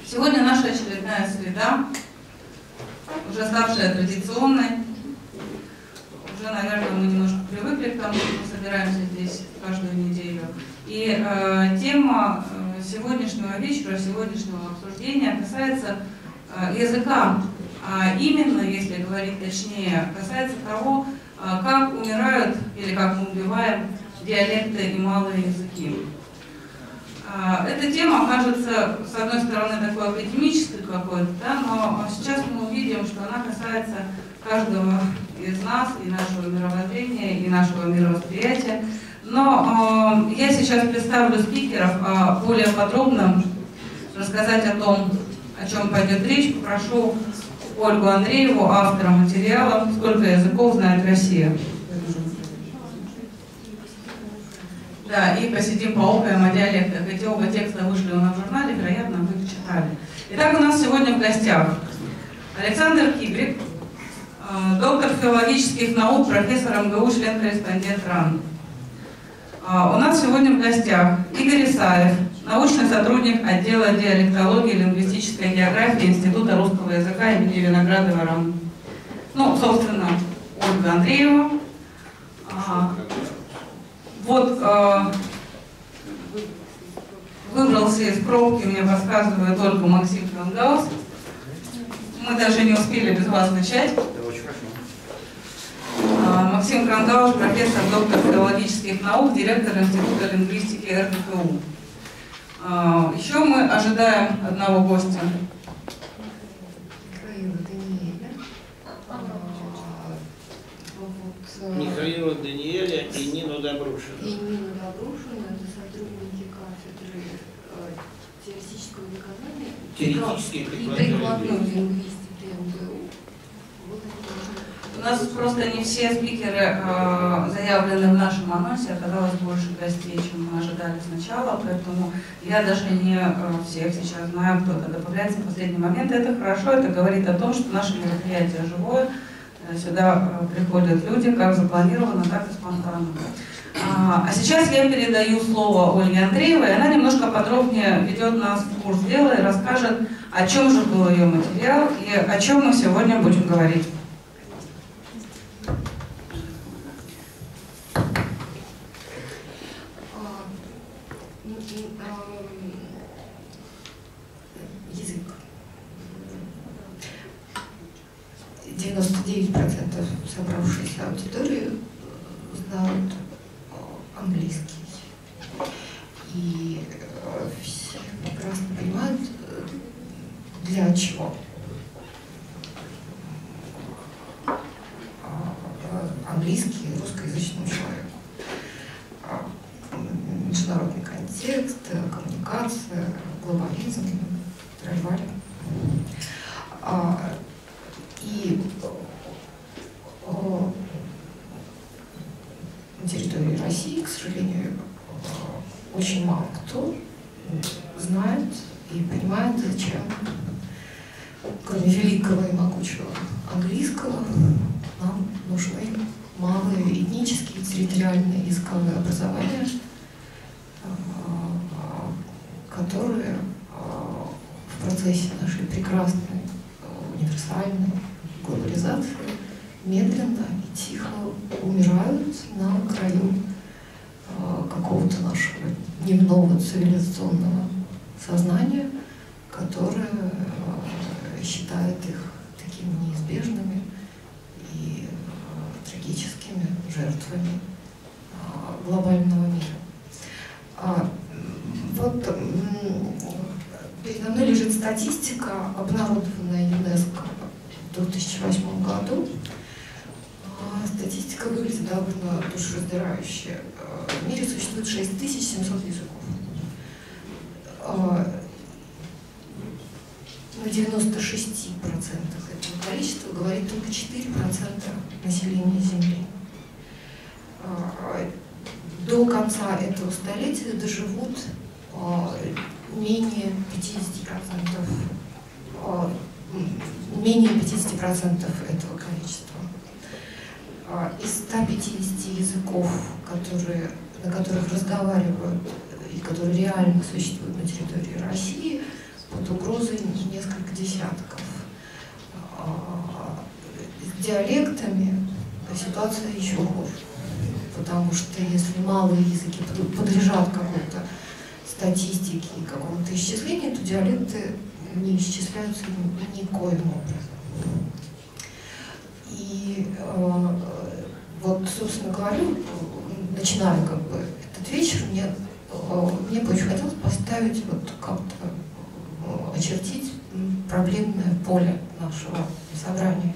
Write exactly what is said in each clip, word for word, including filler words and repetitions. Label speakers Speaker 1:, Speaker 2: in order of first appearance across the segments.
Speaker 1: Сегодня наша очередная среда, уже ставшая традиционной. Уже, наверное, мы немножко привыкли к тому, что мы собираемся здесь каждую неделю. И э, тема э, сегодняшнего вечера, сегодняшнего обсуждения касается э, языка. А именно, если говорить точнее, касается того, э, как умирают или как мы убиваем диалекты и малые языки. Эта тема кажется, с одной стороны, такой академической какой-то, да, но сейчас мы увидим, что она касается каждого из нас, и нашего мировоззрения, и нашего мировосприятия. Но э, я сейчас представлю спикеров, а более подробно рассказать о том, о чем пойдет речь, попрошу Ольгу Андрееву, автора материала «Сколько языков знает Россия». Да, и посидим поокаем о диалектах. Эти оба текста вышли у нас в журнале, вероятно, вы их читали. Итак, у нас сегодня в гостях Александр Кибрик, доктор филологических наук, профессор эм гэ у, член-корреспондент РАН. У нас сегодня в гостях Игорь Исаев, научный сотрудник отдела диалектологии и лингвистической географии Института русского языка имени Виноградова РАН. Ну, собственно, Ольга Андреева. Вот э, выбрался из пробки, мне подсказывает Ольга Максим Крангаус. Мы даже не успели без вас начать. Э, Максим Крангаус, профессор, доктор филологических наук, директор Института лингвистики эр тэ ка у. Э, еще мы ожидаем одного гостя.
Speaker 2: Михаила Даниэля и Нину Добрушину.
Speaker 3: И Нину Добрушину, это сотрудники кафедры э, теоретического выкладания и прикладной лингвистики эм гэ у. Вот
Speaker 1: У нас просто не все спикеры э, заявлены в нашем анонсе, оказалось больше гостей, чем мы ожидали сначала, поэтому я даже не э, всех сейчас знаю, кто-то добавляется в последний момент. Это хорошо, это говорит о том, что наше мероприятие живое. Сюда приходят люди, как запланировано, так и спонтанно. А сейчас я передаю слово Ольге Андреевой, и она немножко подробнее ведет нас в курс дела и расскажет, о чем же был ее материал и о чем мы сегодня будем говорить.
Speaker 3: девяносто девять процентов собравшейся аудитории знают английский. И все прекрасно понимают, для чего. Английский русскоязычному человеку. Международный контекст, коммуникация, глобализм, тролливали. И на территории России, к сожалению, очень мало кто знает и понимает, зачем, кроме великого и могучего английского, нам нужны малые этнические, территориальные языковые образования, которые в процессе нашей прекрасной универсальной глобализации медленно и тихо умирают на краю э, какого-то нашего дневного цивилизационного сознания, которое э, считает их такими неизбежными и э, трагическими жертвами э, глобального мира. А, вот э, передо мной лежит статистика, обнародованная ЮНЕСКО в две тысячи восьмом году. Статистика выглядит довольно душераздирающе. В мире существует шесть тысяч семьсот языков. На девяноста шести процентах этого количества говорит только четыре процента населения Земли. До конца этого столетия доживут менее пятидесяти процентов, менее пятидесяти процентов этого количества. Из ста пятидесяти языков, которые, на которых разговаривают и которые реально существуют на территории России, под угрозой несколько десятков. С диалектами ситуация еще хуже, потому что если малые языки подлежат какой-то статистике и какому-то исчислению, то диалекты не исчисляются никоим образом. И э, вот, собственно говоря, начиная как бы этот вечер, мне, э, мне бы очень хотелось поставить, вот как-то э, очертить проблемное поле нашего собрания.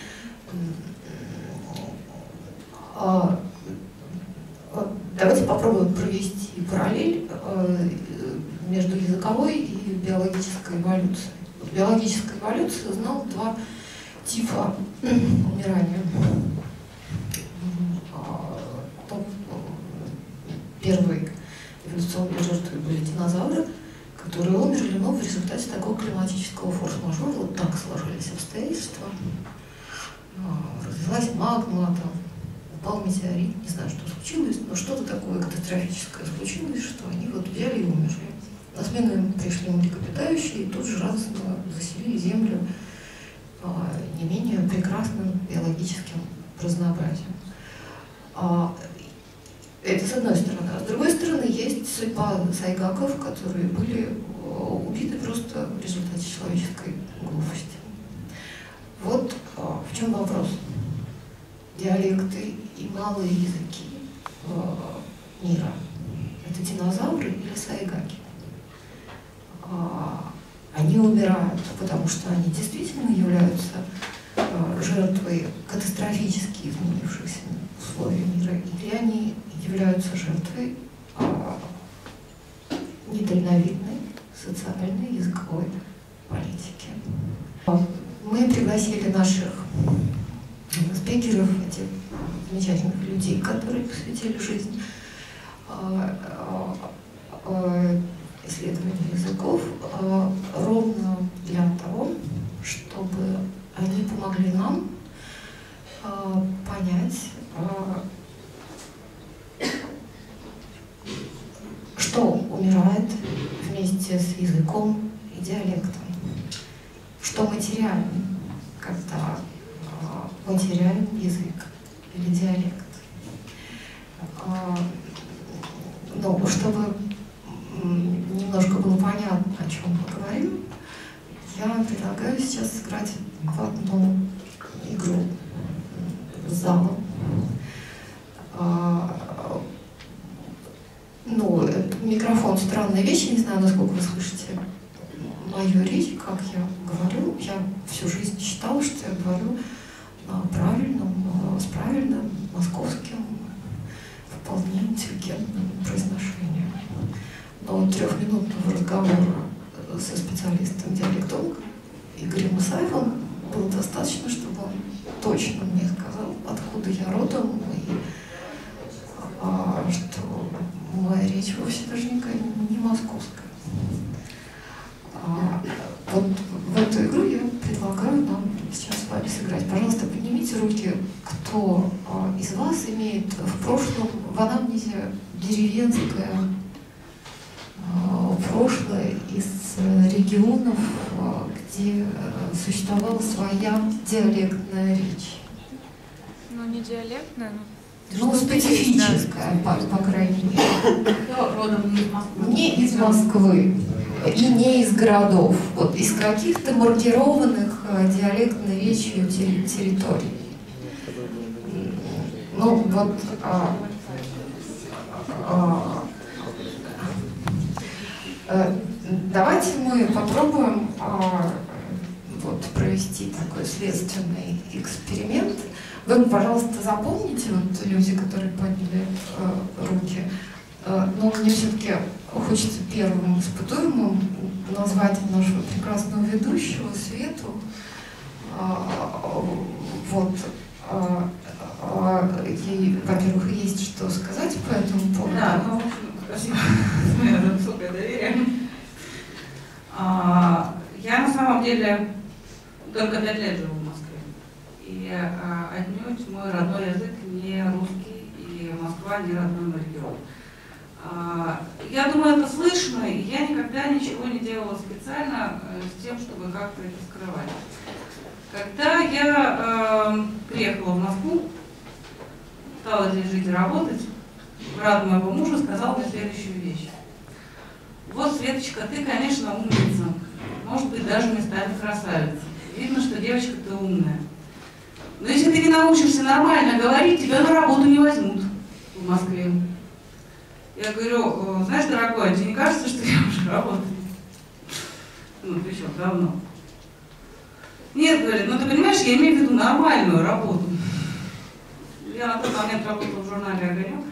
Speaker 3: Э, э, давайте попробуем провести параллель э, между языковой и биологической эволюцией. Биологическая эволюция знала два типа умирания. Первой эволюционной жертвой были динозавры, которые умерли, но в результате такого климатического форс-мажора, вот так сложились обстоятельства. Развилась магма, там, упал метеорит, не знаю, что случилось, но что-то такое катастрофическое случилось, что они вот взяли и умерли. На смену им пришли млекопитающие и тут же радостно заселили Землю не менее прекрасным биологическим разнообразием. Это с одной стороны. А с другой стороны, есть судьба сайгаков, которые были убиты просто в результате человеческой глупости. Вот в чем вопрос. Диалекты и малые языки мира — это динозавры или сайгаки? Они умирают, потому что они действительно являются жертвой катастрофически изменившихся условий мира, или они являются жертвой недальновидной социальной языковой политики. Мы пригласили наших спикеров, этих замечательных людей, которые посвятили жизнь исследованию языков, ровно для того, чтобы они помогли нам понять, что умирает вместе с языком и диалектом, что мы теряем, когда мы теряем язык или диалект. Но чтобы немножко было понятно, о чем мы говорим, я предлагаю сейчас сыграть в одну игру с залом. Ну, микрофон — странная вещь, я не знаю, насколько вы слышите мою речь, как я говорю. Я всю жизнь считала, что я говорю на правильном, с правильным московским, вполне интеллигентным произношением. Но трехминутного разговора со специалистом-диалектологом Игорем Исаевым было достаточно, чтобы он точно мне сказал, откуда я родом, и а, что моя речь вовсе даже не, не московская. А, вот в эту игру я предлагаю нам сейчас с вами сыграть. Пожалуйста, поднимите руки, кто а, из вас имеет в прошлом в анамнезе деревенское прошлое из регионов, где существовала своя диалектная речь.
Speaker 4: Ну, не диалектная, но...
Speaker 3: Ну, специфическая, по, по крайней мере.
Speaker 1: Родом не из Москвы.
Speaker 3: Не из Москвы и не из городов. Вот из каких-то маркированных диалектной речью территорий. Ну, вот... А, а, Давайте мы попробуем а, вот, провести такой следственный эксперимент. Вы, пожалуйста, запомните, вот люди, которые подняли а, руки, а, но мне все-таки хочется первым испытуемым назвать нашего прекрасного ведущего Свету. А, вот. А, а, ей, во-первых, есть что сказать по этому поводу.
Speaker 1: Да, ну, спасибо за высокое доверие. А, я на самом деле только пять лет живу в Москве. И а, отнюдь мой родной язык не русский, и Москва не родной мой регион. Я думаю, это слышно, и я никогда ничего не делала специально с тем, чтобы как-то это скрывать. Когда я э, приехала в Москву, стала здесь жить и работать, брат моего мужа сказал мне следующую вещь. Вот, Светочка, ты, конечно, умница, может быть, даже местами красавица. Видно, что девочка ты умная. Но если ты не научишься нормально говорить, тебя на работу не возьмут в Москве. Я говорю, знаешь, дорогой, тебе не кажется, что я уже работаю? Ну, причем давно. Нет, говорит, ну ты понимаешь, я имею в виду нормальную работу. Я на тот момент работала в журнале «Огонек».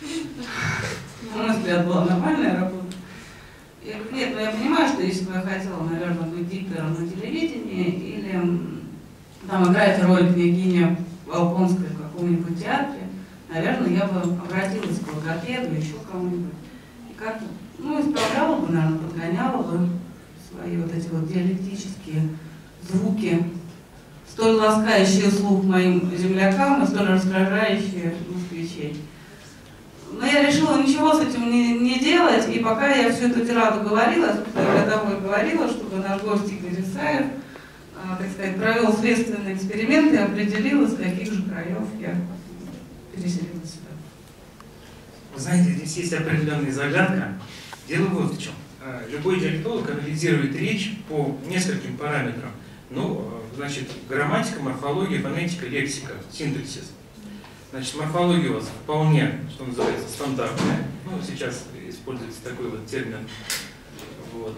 Speaker 1: На мой взгляд, была нормальная работа. Я говорю, нет, ну я понимаю, что если бы я хотела, наверное, быть диктором на телевидении или там играть роль княгиня Волконской в каком-нибудь театре, наверное, я бы обратилась к логопеду, еще кому-нибудь. И как-то, ну, исправляла бы, наверное, подгоняла бы свои вот эти вот диалектические звуки, столь ласкающие слух моим землякам и столь раздражающие москвичей. Но я решила ничего с этим не, не делать, и пока я всю эту тираду говорила, я домой говорила, чтобы наш гость Игорь Исаев, а, так сказать, провел следственный эксперимент и определил, из каких же краев я переселила сюда.
Speaker 5: Вы знаете, здесь есть определенная загадка. Дело вот в чем. Любой диалектолог анализирует речь по нескольким параметрам. Ну, значит, грамматика, морфология, фонетика, лексика, синтаксис. Значит, морфология у вас вполне, что называется, стандартная. Ну, сейчас используется такой вот термин. Вот.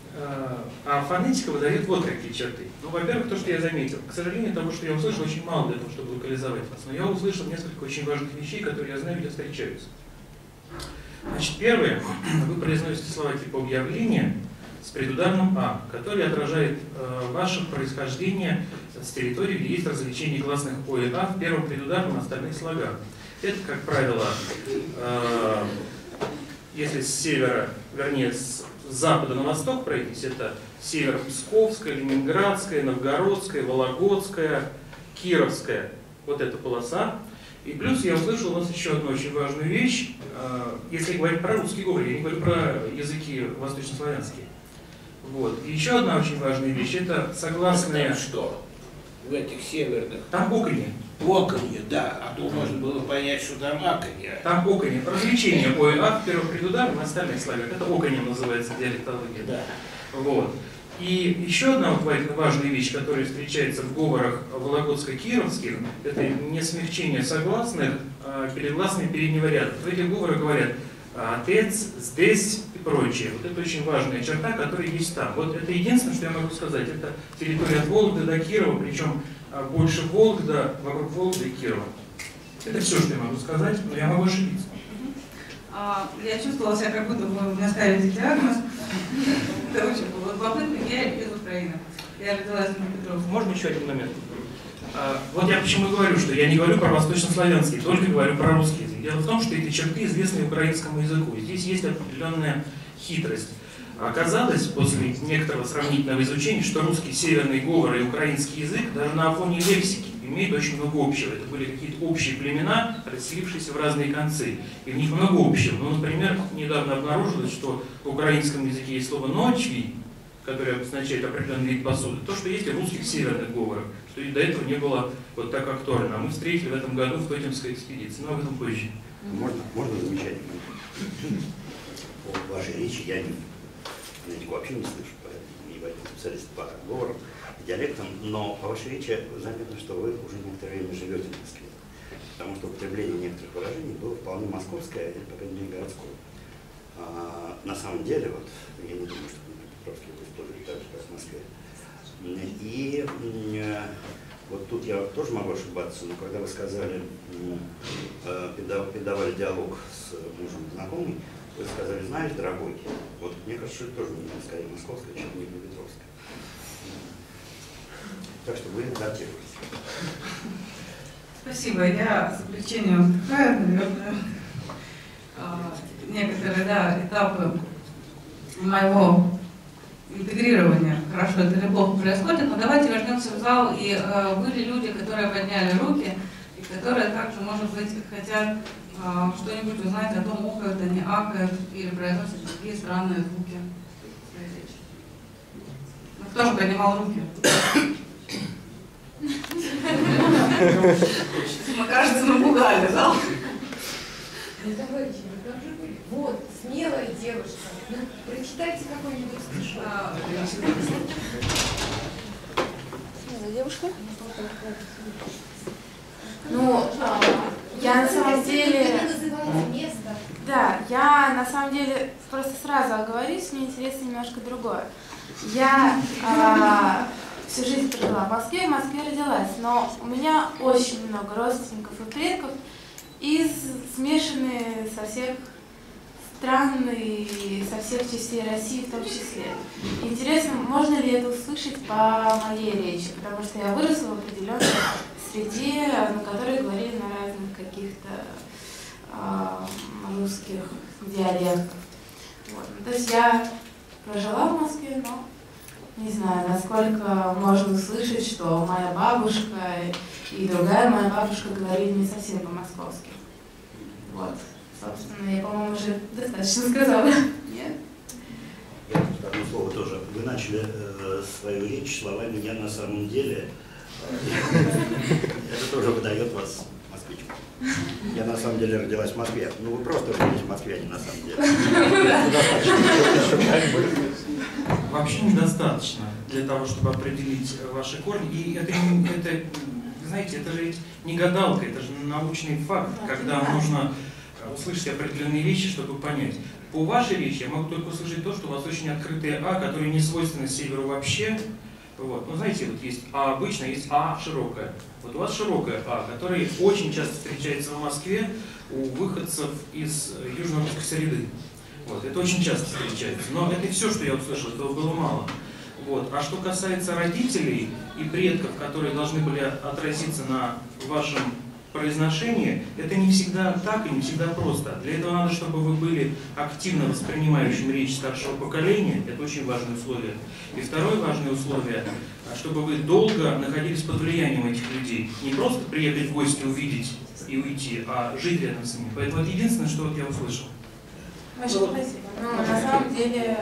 Speaker 5: А фонетика выдает вот какие черты. Ну, во-первых, то, что я заметил. К сожалению, того, что я услышал, очень мало для того, чтобы локализовать вас. Но я услышал несколько очень важных вещей, которые, я знаю, где встречаются. Значит, первое, вы произносите слова типа объявления с предударным «а», который отражает э, ваше происхождение с территории, где есть развлечение гласных «о» и «а» в первом предударном остальных слогах. Это, как правило, э, если с севера, вернее, с запада на восток пройтись, это северо-псковская, ленинградская, новгородская, вологодская, кировская, вот эта полоса. И плюс я услышал у нас еще одну очень важную вещь, если говорить про русский говор, я не говорю про языки восточнославянские. Вот. И еще одна очень важная вещь, это согласные...
Speaker 2: Там что? В этих северных?
Speaker 5: Там оконье.
Speaker 2: Оконье, да, а то можно было понять, что там аконье.
Speaker 5: Там оконье. Развлечение о и а в первом предударном, на остальных слогах. Это оконьем называется диалектология.
Speaker 2: Да.
Speaker 5: Вот. И еще одна вот важная вещь, которая встречается в говорах вологодско-кировских, это не смягчение согласных а перед гласными переднего ряда. В этих говорах говорят «отец», «здесь» и прочее. Вот это очень важная черта, которая есть там. Вот это единственное, что я могу сказать. Это территория от Вологды до Кирова, причем больше Вологда, вокруг Вологды и Кирова. Это все, что я могу сказать, но я могу ошибиться.
Speaker 1: Я чувствовала себя, как будто вы мне ставите диагноз. Это очень было любопытно. Я из Украины. Я родилась в Днепропетровске.
Speaker 5: Можно еще один момент? А, вот я почему и говорю, что я не говорю про восточнославянский, только говорю про русский язык. Дело в том, что эти черты известны украинскому языку. Здесь есть определенная хитрость. Оказалось, после некоторого сравнительного изучения, что русский северный говор и украинский язык даже на фоне лексики имеют очень много общего. Это были какие-то общие племена, расселившиеся в разные концы. И в них много общего. Ну, например, недавно обнаружилось, что в украинском языке есть слово «ночви», которое обозначает определенный вид посуды, то, что есть и в русских северных говорах, что и до этого не было вот так актуально. А мы встретили в этом году в Тотемской экспедиции, но об этом позже.
Speaker 6: Можно, можно замечать? По вашей речи я не, я вообще не слышу, не возьму специалист по говорам, диалектам, но по вашей речи заметно, что вы уже некоторое время живете в Москве, потому что употребление некоторых выражений было вполне московское или, по крайней мере, городское. А, на самом деле, вот, я не думаю, что Днепропетровске вы используете так же, как в Москве. И вот тут я тоже могу ошибаться, но когда вы сказали, передавали диалог с мужем знакомым, вы сказали, знаешь, дорогой, вот мне кажется, что это тоже не скорее московское, чем не Днепропетровское. Так что вы датируете.
Speaker 1: Спасибо. Я с облегчением вздыхаю, наверное, некоторые да, этапы моего интегрирования, хорошо это или плохо происходит, но давайте вернемся в зал, и э, были люди, которые подняли руки, и которые также, может быть, хотят а, что-нибудь узнать о том, охает, они акают или произносят такие странные звуки в своей речи. Ну, кто же поднимал руки? Мы, кажется, напугали, да?
Speaker 3: Ну давайте, ну как же вы? Вот, смелая девушка. Ну, прочитайте какой-нибудь стишок.
Speaker 1: А,
Speaker 4: Смелая девушка.
Speaker 7: Ну, я на самом деле...
Speaker 3: Место.
Speaker 7: Да, я на самом деле просто сразу оговорюсь, мне интересно немножко другое. Я а, всю жизнь прожила в Москве, в Москве родилась, но у меня очень много родственников и предков из смешанные со всех стран и со всех частей России в том числе. Интересно, можно ли это услышать по моей речи, потому что я выросла в определенной среде, на которой говорили на разных каких-то э, русских диалектах. Вот. Ну, то есть я прожила в Москве, но не знаю, насколько можно услышать, что моя бабушка и другая моя бабушка говорили не совсем по-московски. Вот. Собственно, я, по-моему, уже достаточно сказала. Нет?
Speaker 6: Я одно слово тоже. Вы начали э, свою речь словами «я на самом деле». Это тоже выдает вас москвичку. Я на самом деле родилась в Москве. Ну вы просто родились в Москве, а не на самом деле.
Speaker 5: Вообще недостаточно для того, чтобы определить ваши корни. И это, это, знаете, это же не гадалка, это же научный факт, когда нужно услышать определенные вещи, чтобы понять. По вашей речи я могу только услышать то, что у вас очень открытые «а», которые не свойственны северу вообще. Вот. Ну, знаете, вот есть «а» обычно, есть «а» широкое. Вот у вас широкое «а», которое очень часто встречается в Москве у выходцев из южно-русской среды. Вот. Это очень часто встречается. Но это все, что я услышал, этого было мало. Вот. А что касается родителей и предков, которые должны были отразиться на вашем произношении, это не всегда так и не всегда просто. Для этого надо, чтобы вы были активно воспринимающим речь старшего поколения, это очень важное условие. И второе важное условие, чтобы вы долго находились под влиянием этих людей. Не просто приехать в гости, увидеть и уйти, а жить рядом с ними. Поэтому это единственное, что вот я услышал.
Speaker 7: Большое спасибо. Ну, на самом деле...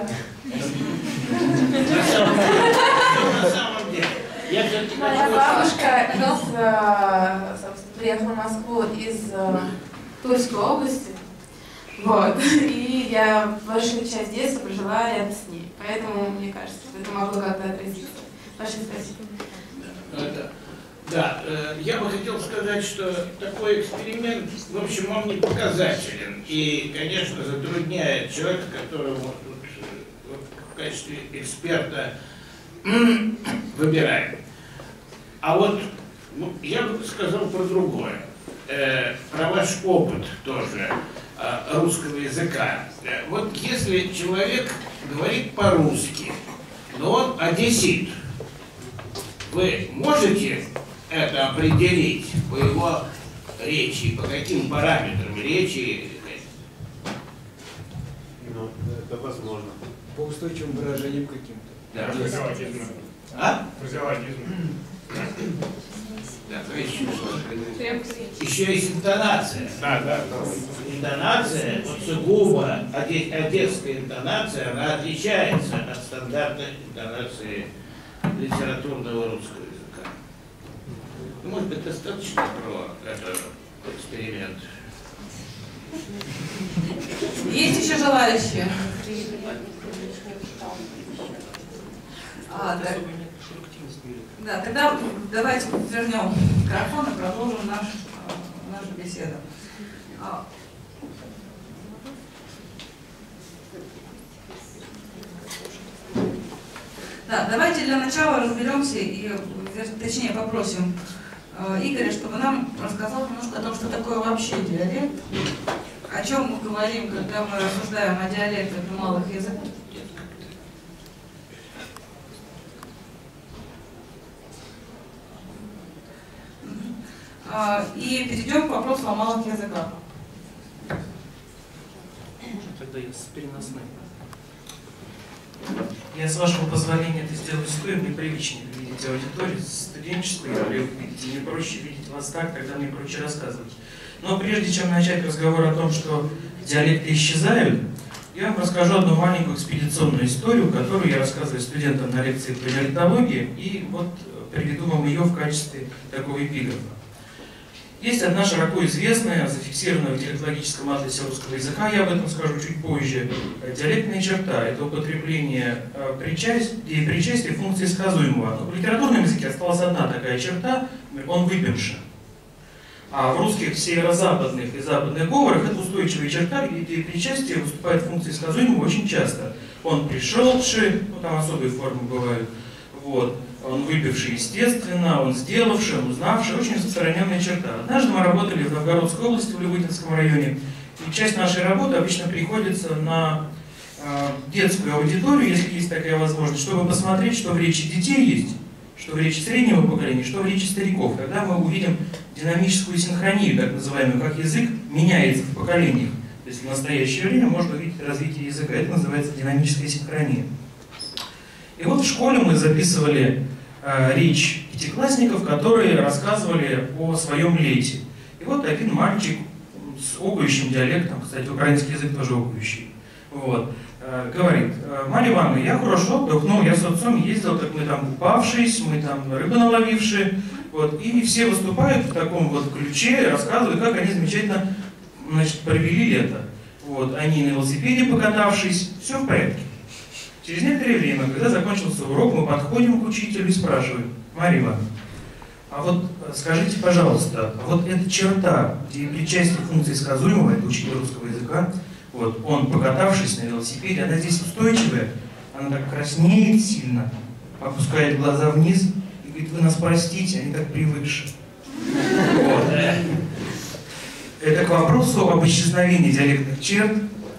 Speaker 2: На самом деле. Я все-таки
Speaker 7: Моя бабушка из, собственно, приехала в Москву из Тульской области. Вот. И я большую часть детства прожила рядом с ней. Поэтому мне кажется, что это могло как-то отразиться. Большое спасибо.
Speaker 2: Это, да, э, я бы хотел сказать, что такой эксперимент, в общем, он не показателен. И, конечно, затрудняет человека, которого тут вот, в качестве эксперта выбираем. А вот ну, я бы сказал про другое, э, про ваш опыт тоже э, русского языка. Э, вот если человек говорит по-русски, но он одессит, вы можете это определить по его речи, по каким параметрам речи?
Speaker 8: Ну, это возможно. По устойчивым выражениям каким-то.
Speaker 2: Да.
Speaker 8: Фразеологизм.
Speaker 2: А?
Speaker 8: Фразеологизм.
Speaker 2: Да, то есть еще есть интонация.
Speaker 8: Да, да, да.
Speaker 2: Интонация, вот сугубо оде- одесская интонация, она отличается от стандартной интонации литературного русского языка. Ну, может быть, достаточно про этот эксперимент.
Speaker 1: Есть еще желающие? А, так. Да, тогда давайте вернем микрофон и продолжим наш, нашу беседу. А. Да, давайте для начала разберемся и, точнее, попросим э, Игоря, чтобы нам рассказал немножко о том, что такое вообще диалект, о чем мы говорим, когда мы рассуждаем о диалектах и малых языках. И перейдем к вопросу о малых языках.
Speaker 5: Тогда я с переносной. Я, с вашего позволения, это сделаю стоя, мне привычнее видеть аудиторию студенческую, или видите, мне проще видеть вас так, когда мне проще рассказывать. Но прежде чем начать разговор о том, что диалекты исчезают, я вам расскажу одну маленькую экспедиционную историю, которую я рассказываю студентам на лекции по диалектологии, и вот приведу вам ее в качестве такого эпиграфа. Есть одна широко известная, зафиксированная в диалектологическом атласе русского языка, я об этом скажу чуть позже, диалектная черта. Это употребление причастия и причастия функции сказуемого. Но в литературном языке осталась одна такая черта, он выпивший. А в русских северо-западных и западных говорах это устойчивая черта, где причастие выступает в функции сказуемого очень часто. Он пришедший, ну там особые формы бывают, вот. Он выпивший, естественно, он сделавший, он узнавший, очень распространенная черта. Однажды мы работали в Новгородской области, в Левытинском районе, и часть нашей работы обычно приходится на э, детскую аудиторию, если есть такая возможность, чтобы посмотреть, что в речи детей есть, что в речи среднего поколения, что в речи стариков. Тогда мы увидим динамическую синхронию, так называемую, как язык меняется в поколениях. То есть в настоящее время можно увидеть развитие языка. Это называется динамическая синхрония. И вот в школе мы записывали э, речь пятиклассников, которые рассказывали о своем лете. И вот один мальчик с окающим диалектом, кстати, украинский язык тоже окающий, вот, э, говорит: Марья Ивановна, я хорошо отдохнул, я с отцом ездил, так мы там купавшись, мы там рыбу наловившие, вот, и все выступают в таком вот ключе, рассказывают, как они замечательно, значит, провели лето. Вот, они на велосипеде покатавшись, все в порядке. Через некоторое время, когда закончился урок, мы подходим к учителю и спрашиваем: Марья Ивановна, а вот скажите, пожалуйста, а вот эта черта, где причастие функции сказуемого, это учитель русского языка, вот, он, покатавшись на велосипеде, она здесь устойчивая, она так краснеет сильно, опускает глаза вниз и говорит: вы нас простите, они так привыкшие. Вот. Это к вопросу об исчезновении диалектных черт,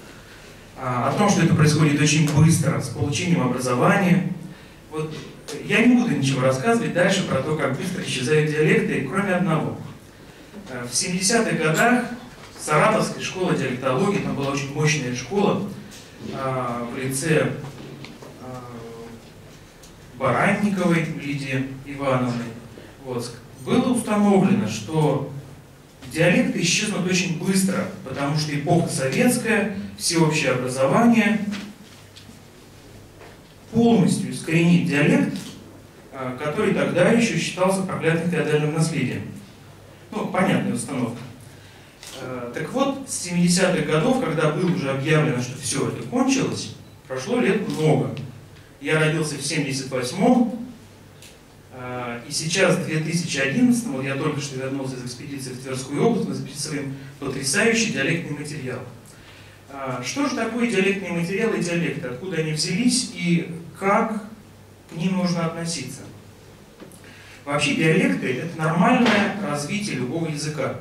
Speaker 5: о том, что это происходит очень быстро, с получением образования. Вот я не буду ничего рассказывать дальше про то, как быстро исчезают диалекты, кроме одного. В семидесятых годах Саратовская школа диалектологии, там была очень мощная школа, в лице Баранниковой Лидии Ивановны, вот, было установлено, что диалекты исчезнут очень быстро, потому что эпоха советская, всеобщее образование полностью искоренит диалект, который тогда еще считался проклятым феодальным наследием. Ну, понятная установка. Так вот, с семидесятых годов, когда было уже объявлено, что все это кончилось, прошло лет много. Я родился в семьдесят восьмом, и сейчас, в две тысячи одиннадцатом, вот я только что вернулся из экспедиции в Тверскую область, мы записываем потрясающий диалектный материал. Что же такое диалектные материалы и диалекты? Откуда они взялись и как к ним нужно относиться? Вообще диалекты — это нормальное развитие любого языка.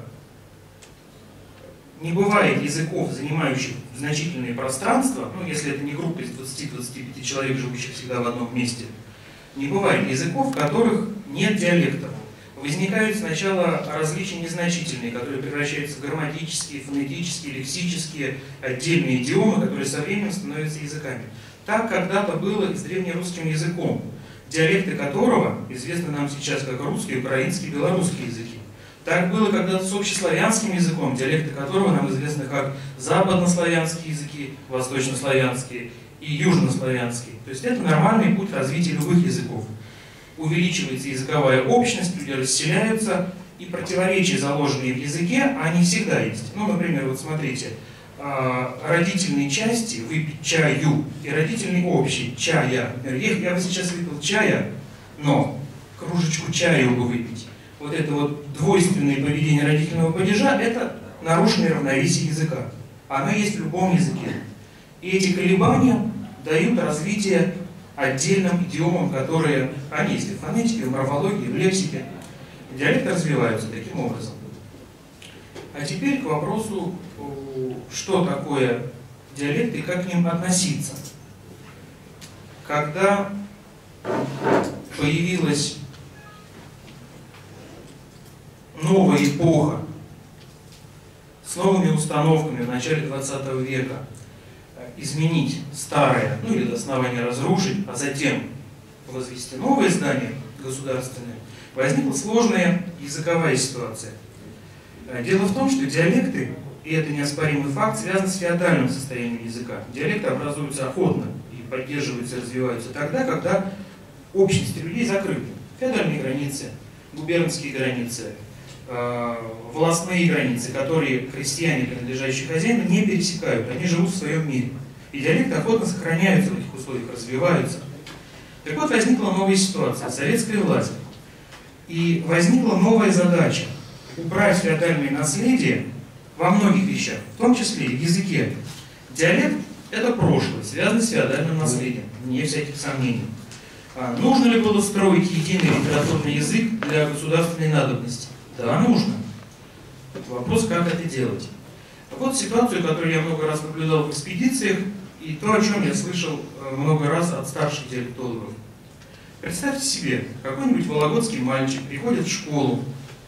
Speaker 5: Не бывает языков, занимающих значительные пространства, ну, если это не группа из двадцати-двадцати пяти человек, живущих всегда в одном месте. Не бывает языков, в которых нет диалектов. Возникают сначала различия незначительные, которые превращаются в грамматические, фонетические, лексические, отдельные идиомы, которые со временем становятся языками. Так когда-то было и с древнерусским языком, диалекты которого известны нам сейчас как русский, украинский, белорусский языки. Так было когда-то с общеславянским языком, диалекты которого нам известны как западнославянские языки, восточнославянские и южнославянские. То есть это нормальный путь развития любых языков. Увеличивается языковая общность, люди расселяются, и противоречия, заложенные в языке, они всегда есть. Ну, например, вот смотрите, родительные части выпить чаю и родительный общий чая. Например, я бы сейчас выпил чая, но кружечку чая бы выпить. Вот это вот двойственное поведение родительного падежа — это нарушенное равновесие языка. Оно есть в любом языке. И эти колебания дают развитие отдельным идиомам, которые, они есть и в фонетике, в морфологии, в лексике. Диалекты развиваются таким образом. А теперь к вопросу, что такое диалекты и как к ним относиться. Когда появилась новая эпоха с новыми установками в начале двадцатого века, изменить старое, ну или до основания разрушить, а затем возвести новое здание государственное, возникла сложная языковая ситуация. Дело в том, что диалекты, и это неоспоримый факт, связаны с феодальным состоянием языка. Диалекты образуются охотно и поддерживаются, развиваются тогда, когда общности людей закрыты. Феодальные границы, губернские границы, э, волостные границы, которые крестьяне, принадлежащие хозяину, не пересекают. Они живут в своем мире. И диалекты охотно сохраняются в этих условиях, развиваются. Так вот, возникла новая ситуация, советская власть. И возникла новая задача – убрать феодальное наследие во многих вещах, в том числе и в языке. Диалект – это прошлое, связанное с феодальным наследием, вне всяких сомнений. А нужно ли было строить единый литературный язык для государственной надобности? Да, нужно. Вопрос, как это делать. Вот ситуацию, которую я много раз наблюдал в экспедициях, и то, о чем я слышал много раз от старших диалектологов. Представьте себе, какой-нибудь вологодский мальчик приходит в школу.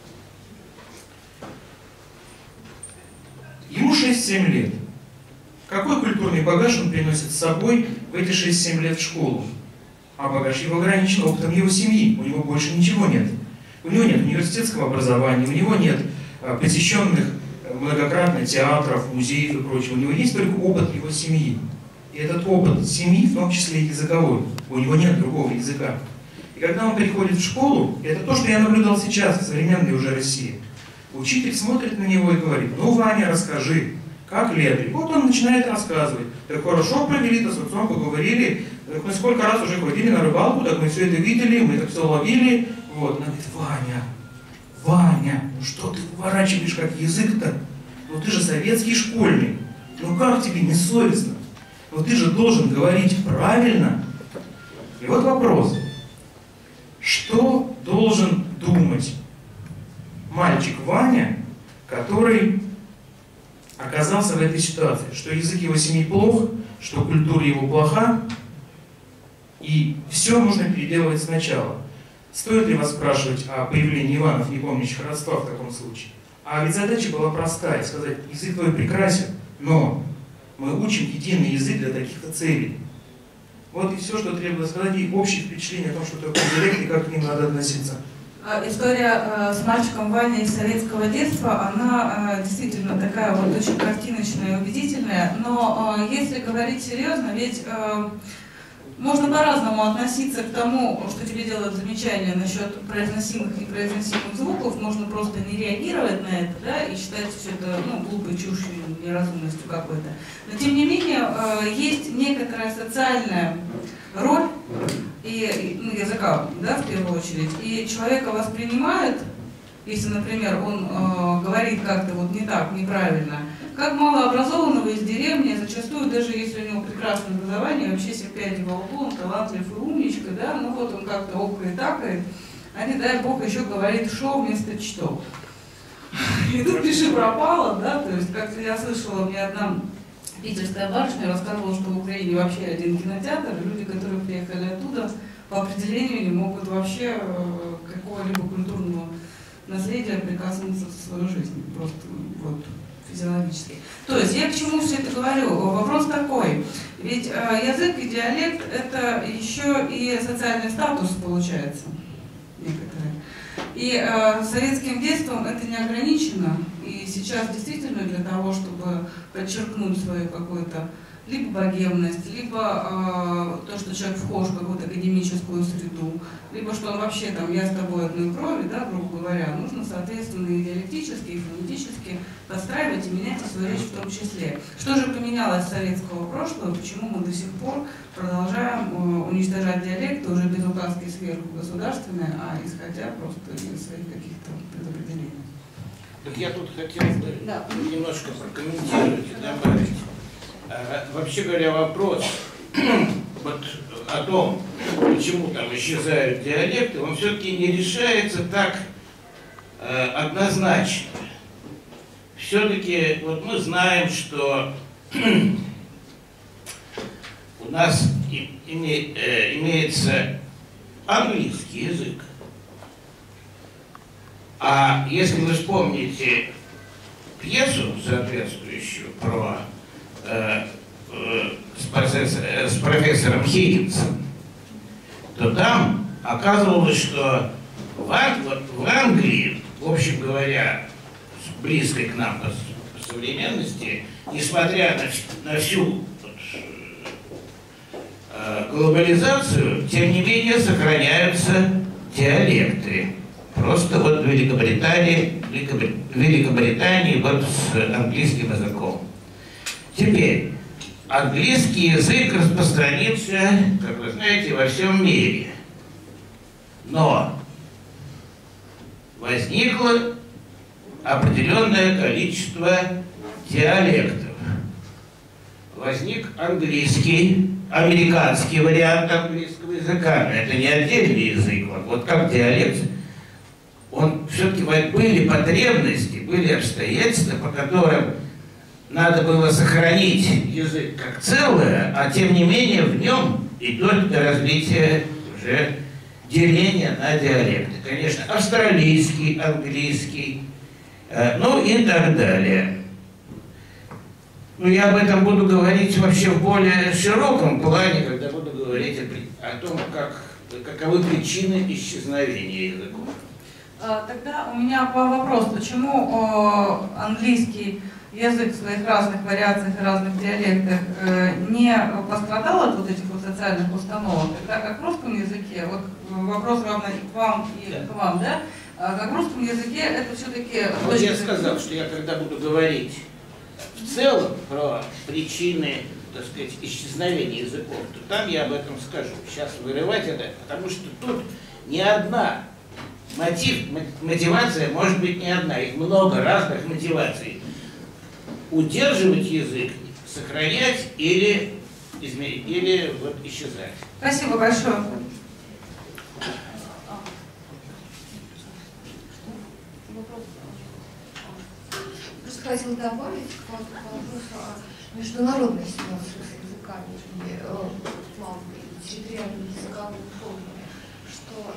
Speaker 5: Ему шесть-семь лет. Какой культурный багаж он приносит с собой в эти шесть-семь лет в школу? А багаж его ограничен опытом его семьи. У него больше ничего нет. У него нет университетского образования, у него нет посещенных многократно театров, музеев и прочего. У него есть только опыт его семьи. И этот опыт семьи, в том числе и языковой, у него нет другого языка. И когда он приходит в школу, это то, что я наблюдал сейчас в современной уже России. Учитель смотрит на него и говорит: ну, Ваня, расскажи, как лето? И вот он начинает рассказывать. Так хорошо провели, то с отцом поговорили, так мы сколько раз уже ходили на рыбалку, так мы все это видели, мы это все ловили. Вот, она говорит: Ваня, Ваня, ну что ты выворачиваешь как язык-то? Ну ты же советский школьник, ну как тебе не совестно? Но ты же должен говорить правильно. И вот вопрос. Что должен думать мальчик Ваня, который оказался в этой ситуации? Что язык его семьи плох, что культура его плоха, и все нужно переделывать сначала. Стоит ли вас спрашивать о появлении Иванов, не помнящих родства в таком случае? А ведь задача была простая, сказать: язык твой прекрасен, но мы учим единый язык для таких-то целей. Вот и все, что требовалось сказать, и общее впечатление о том, что такое диалект и как к ним надо относиться.
Speaker 1: История э, с мальчиком Ваней из советского детства, она э, действительно такая вот очень картиночная и убедительная, но э, если говорить серьезно, ведь э, можно по-разному относиться к тому, что тебе делают замечания насчет произносимых и непроизносимых звуков, можно просто не реагировать на это, да, и считать все это, ну, глупой чушью, неразумностью какой-то. Но тем не менее, э, есть некоторая социальная роль и, ну, языка, да, в первую очередь, и человека воспринимают, если, например, он э, говорит как-то вот не так, неправильно, как малообразованного из деревни, зачастую, даже если у него прекрасное образование, вообще семь пядей во лбу, он талантлив и умничка, да, ну вот он как-то окает-такает, а не дай бог еще говорит «шо» вместо «что». И тут пиши пропало, да, то есть, как я слышала, мне одна питерская барышня рассказывала, что в Украине вообще один кинотеатр, и люди, которые приехали оттуда, по определению не могут вообще э, какого-либо культурного наследия прикоснуться в свою жизнь, просто вот физиологически. То есть я к чему все это говорю? Вопрос такой, ведь э, язык и диалект это еще и социальный статус получается некоторые. И э, советским детством это не ограничено, и сейчас действительно для того, чтобы подчеркнуть свою какую-то либо богемность, либо э, то, что человек вхож в какую-то академическую среду, либо что он вообще там «я с тобой одной крови», да, грубо говоря, нужно, соответственно, и диалектически, и фонетически подстраивать и менять свою речь в том числе. Что же поменялось с советского прошлого, почему мы до сих пор продолжаем э, уничтожать диалекты уже без указки сверху государственной, а исходя просто из своих каких-то предопределений?
Speaker 2: Так я тут хотел бы да. немножко прокомментировать и добавить. Вообще говоря, вопрос вот о том, почему там исчезают диалекты, он все-таки не решается так э, однозначно. Все-таки вот мы знаем, что у нас и, име, э, имеется английский язык. А если вы вспомните пьесу соответствующую про Э, э, с, профессор, э, с профессором Хиггинсом, то там оказывалось, что в, Ан, вот, в Англии, в общем говоря, близкой к нам по современности, несмотря на, на всю вот, э, глобализацию, тем не менее сохраняются диалекты. Просто вот в Великобритании, в Великобритании вот с английским языком. Теперь, английский язык распространился, как вы знаете, во всем мире. Но возникло определенное количество диалектов. Возник английский, американский вариант английского языка, но это не отдельный язык, вот как диалект. Он все-таки были потребности, были обстоятельства, по которым надо было сохранить язык как целое, а тем не менее в нем идет развитие уже деления на диалекты. Конечно, австралийский, английский, э, ну и так далее. Ну, я об этом буду говорить вообще в более широком плане, когда буду говорить о, о том, как, каковы причины исчезновения языков.
Speaker 1: Тогда у меня вопрос, почему о, английский язык в своих разных вариациях и разных диалектах э, не пострадал от вот этих вот социальных установок, тогда как в русском языке, вот вопрос равно и к вам, и да. к вам, да, а как в русском языке это все-таки...
Speaker 2: Вот я сказал, что я когда буду говорить в целом про причины, так сказать, исчезновения языков, то там я об этом скажу. Сейчас вырывать это, потому что тут не одна мотив, мотивация может быть не одна, их много разных мотиваций. Удерживать язык, сохранять или изменить, или вот исчезать.
Speaker 1: Спасибо большое.
Speaker 3: Просто хотела добавить к вопросу о международной ситуации с языками и плавной территориальной языковой форме, что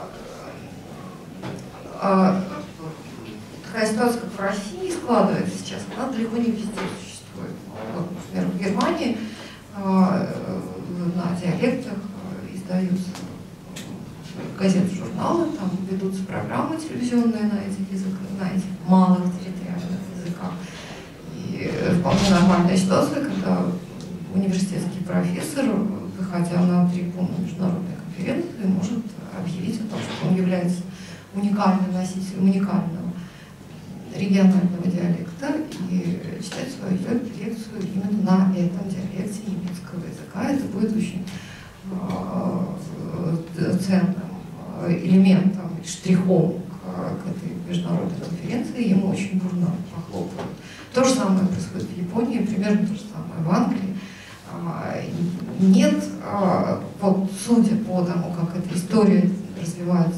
Speaker 3: а, такая ситуация, как в России складывается сейчас, она далеко не везде существует. Вот, например, в Германии а, на диалектах издаются газеты, журналы, там ведутся программы телевизионные на этих языках, на этих малых территориальных языках. И вполне нормальная ситуация, когда университетский профессор, выходя на трибуну международной конференции, может объявить о том, что он является уникальным носителем уникального регионального диалекта и читать свою лекцию именно на этом диалекте немецкого языка. Это будет очень э, ценным элементом, штрихом к, к этой международной конференции. Ему очень бурно похлопывают. То же самое происходит в Японии, примерно то же самое в Англии. Нет, вот судя по тому, как эта история развивается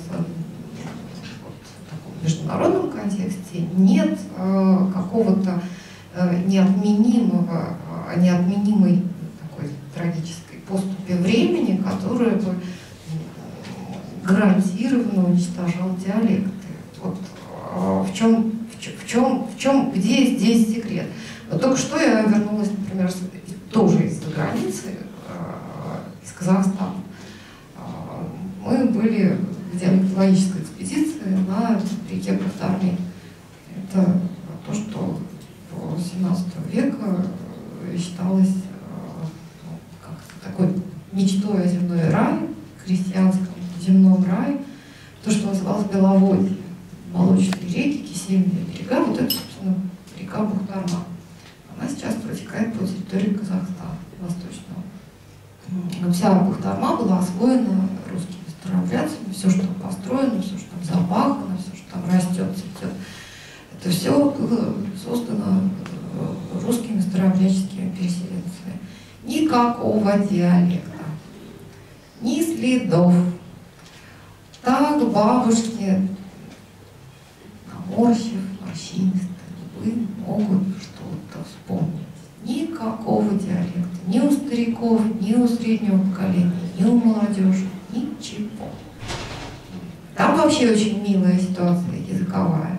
Speaker 3: в международном контексте, нет э, какого-то э, неотменимого, э, неотменимой такой трагической поступи времени, которая бы гарантированно уничтожал диалекты. Вот э, в чем, в чем, в чем, где здесь секрет? Вот только что я вернулась, например, тоже из-за границы, э, из Казахстана. Э, мы были в диалектологической экспедиции на реке Бухтарми. Это то, что до семнадцатого века считалось э, как такой мечтой о земной рай, крестьянском земном рае, то, что называлось Беловодье, молочные реки, кисельные берега, вот это, собственно, река Бухтарма. Она сейчас протекает по территории Казахстана, восточного. Но вся Бухтарма была освоена русскими старообрядцами, все, что там построено, все, что там запахано, все, что там растет, цветет, это все было создано русскими старообрядческими переселенцами. Никакого диалекта, ни следов. Так бабушки, наморщив морщинистые лбы, могут что-то вспомнить. Никакого диалекта. Ни у стариков, ни у среднего поколения, ни у молодежи. Ничего. Там вообще очень милая ситуация языковая.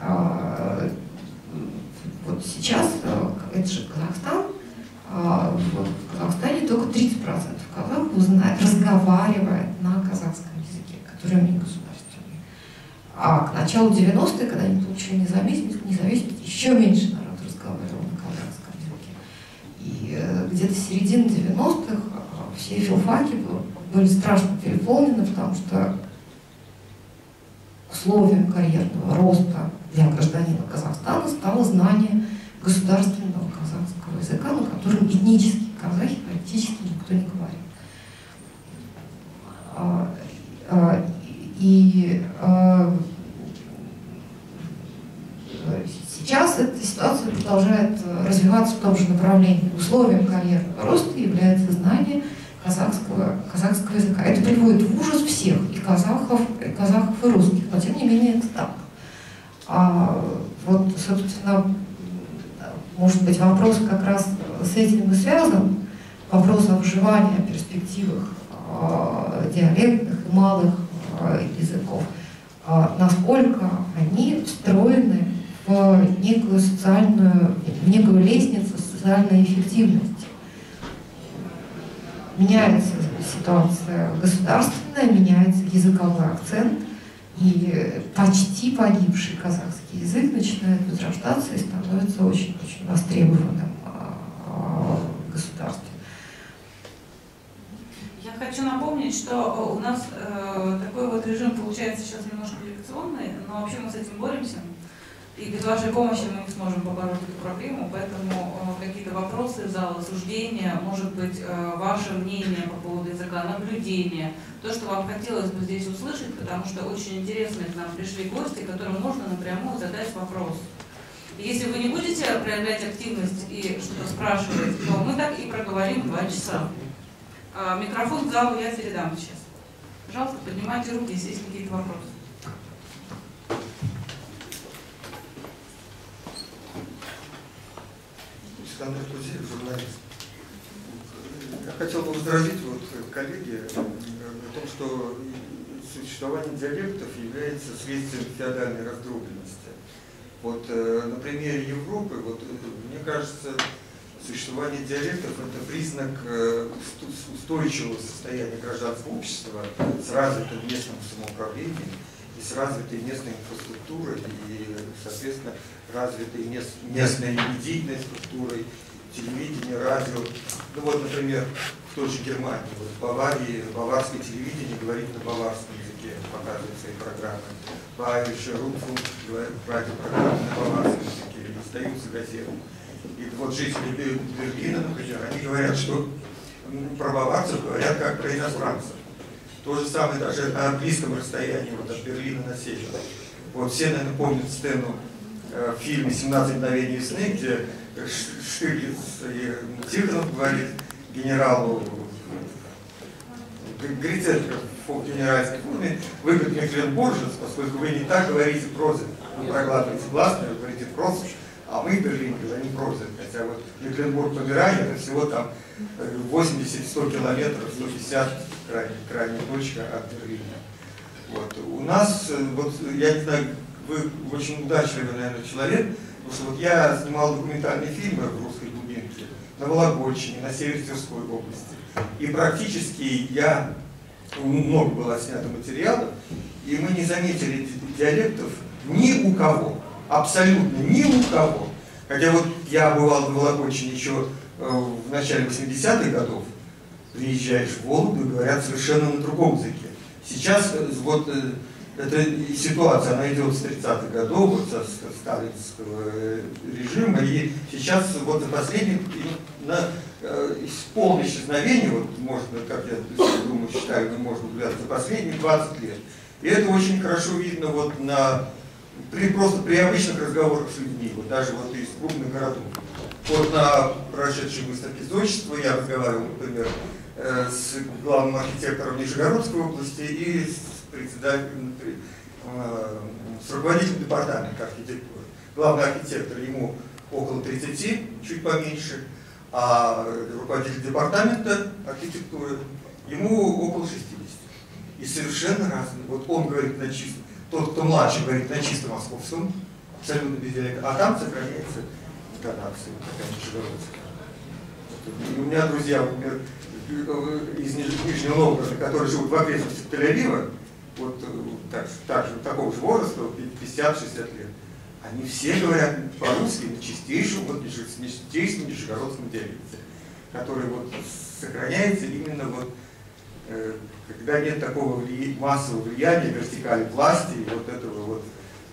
Speaker 3: Вот сейчас, это же Казахстан, вот в Казахстане только тридцать процентов казахов узнает, разговаривает на казахском языке, который у них государственный. А к началу девяностых, когда они получили независимость, независимость еще меньше народ разговаривал на казахском языке. И э, где-то с середины девяностых э, все филфаки были страшно переполнены, потому что условием карьерного роста для гражданина Казахстана стало знание государственного казахского языка, на котором этнические казахи практически никто не говорит. А, а, и а, сейчас эта ситуация продолжает развиваться в том же направлении. Условием карьерного роста является знание казахского, казахского языка. Это приводит в ужас всех, и казахов, и казахов, и русских, но тем не менее это так. А вот, собственно, может быть, вопрос как раз с этим и связан, вопрос о выживании, о перспективах э, диалектных и малых э, языков, э, насколько они встроены в некую социальную, в некую лестницу социальной эффективности. Меняется ситуация государственная, меняется языковой акцент, и почти погибший казахский язык начинает возрождаться и становится очень-очень востребованным в государстве.
Speaker 1: Я хочу напомнить, что у нас э, такой вот режим получается сейчас немножко лекционный, но вообще мы с этим боремся. И без вашей помощи мы не сможем побороть эту проблему, поэтому э, какие-то вопросы зала, суждения, может быть, э, ваше мнение по поводу языка, наблюдения, то, что вам хотелось бы здесь услышать, потому что очень интересно к нам пришли гости, которым можно напрямую задать вопрос. И если вы не будете проявлять активность и что-то спрашивать, то мы так и проговорим два часа. Э, микрофон к залу я передам сейчас. Пожалуйста, поднимайте руки, если есть какие-то вопросы.
Speaker 9: Александр Кузеев, журналист. Я хотел бы возразить вот коллеге о том, что существование диалектов является следствием феодальной раздробленности. Вот на примере Европы, вот, мне кажется, существование диалектов – это признак устойчивого состояния гражданского общества с развитым местным самоуправлением и с развитой местной инфраструктурой и, соответственно, развитой мест, местной медийной структурой, телевидение, радио. Ну вот, например, в той же Германии, вот в Баварии, баварское телевидение говорит на баварском языке, показывает свои программы. Bayerische Rundfunk радиопрограммы на баварском языке, издаются газеты. И вот жители Берлина, например, они говорят, что про баварцев говорят как про иностранцев. То же самое даже на близком расстоянии, вот от Берлина на север. Вот все, наверное, помнят сцену э, в фильме «семнадцать мгновений весны», где Штирлиц и Тихонов говорит генералу Гриценко в генеральской форме: вы, как Мекленбуржец, поскольку вы не так говорите прозой, вы проглатываете гласные, вы говорите прозу, а мы в Берлине говорим прозой. Хотя вот Мекленбург-Померания это всего там восемьдесят-сто километров, сто пятьдесят крайняя, крайняя точка от Берлина. Вот. У нас, вот, я не знаю, вы очень удачливый, наверное, человек, потому что вот я снимал документальные фильмы в русской глубинке на Вологодчине, на Северо-Тверской области. И практически я, много было снято материалов, и мы не заметили диалектов ни у кого, абсолютно ни у кого. Хотя вот я бывал в Вологодчине еще в начале восьмидесятых годов, приезжаешь в Вологду и говорят совершенно на другом языке. Сейчас вот эта ситуация, она идет с тридцатых годов, вот со сталинского режима, и сейчас вот за последние, на полное исчезновение, вот можно, как я думаю, считаю, можно взять за последние двадцать лет. И это очень хорошо видно вот на, при, просто при обычных разговорах с людьми, вот даже вот из крупных городов. Вот на прошедшей выставке зодчества я разговаривал, например, с главным архитектором Нижегородской области и с председателем, с руководителем департамента архитектуры. Главный архитектор, ему около тридцати, чуть поменьше, а руководитель департамента архитектуры, ему около шестидесяти. И совершенно разные. Вот он говорит на чистом, тот, кто младше, говорит на чисто московском, абсолютно без диалекта, а там сохраняется интонация, такая нижегородская. И у меня друзья, например, из Нижнего Новгорода, которые живут в окрестностях Тель-Авива, вот так, так же, такого же возраста, пятьдесят-шестьдесят лет, они все говорят по-русски на чистейшем, вот, чистейшем нижегородском диалекте, который вот сохраняется именно вот, э, когда нет такого вли... массового влияния, вертикали власти, и вот этого вот,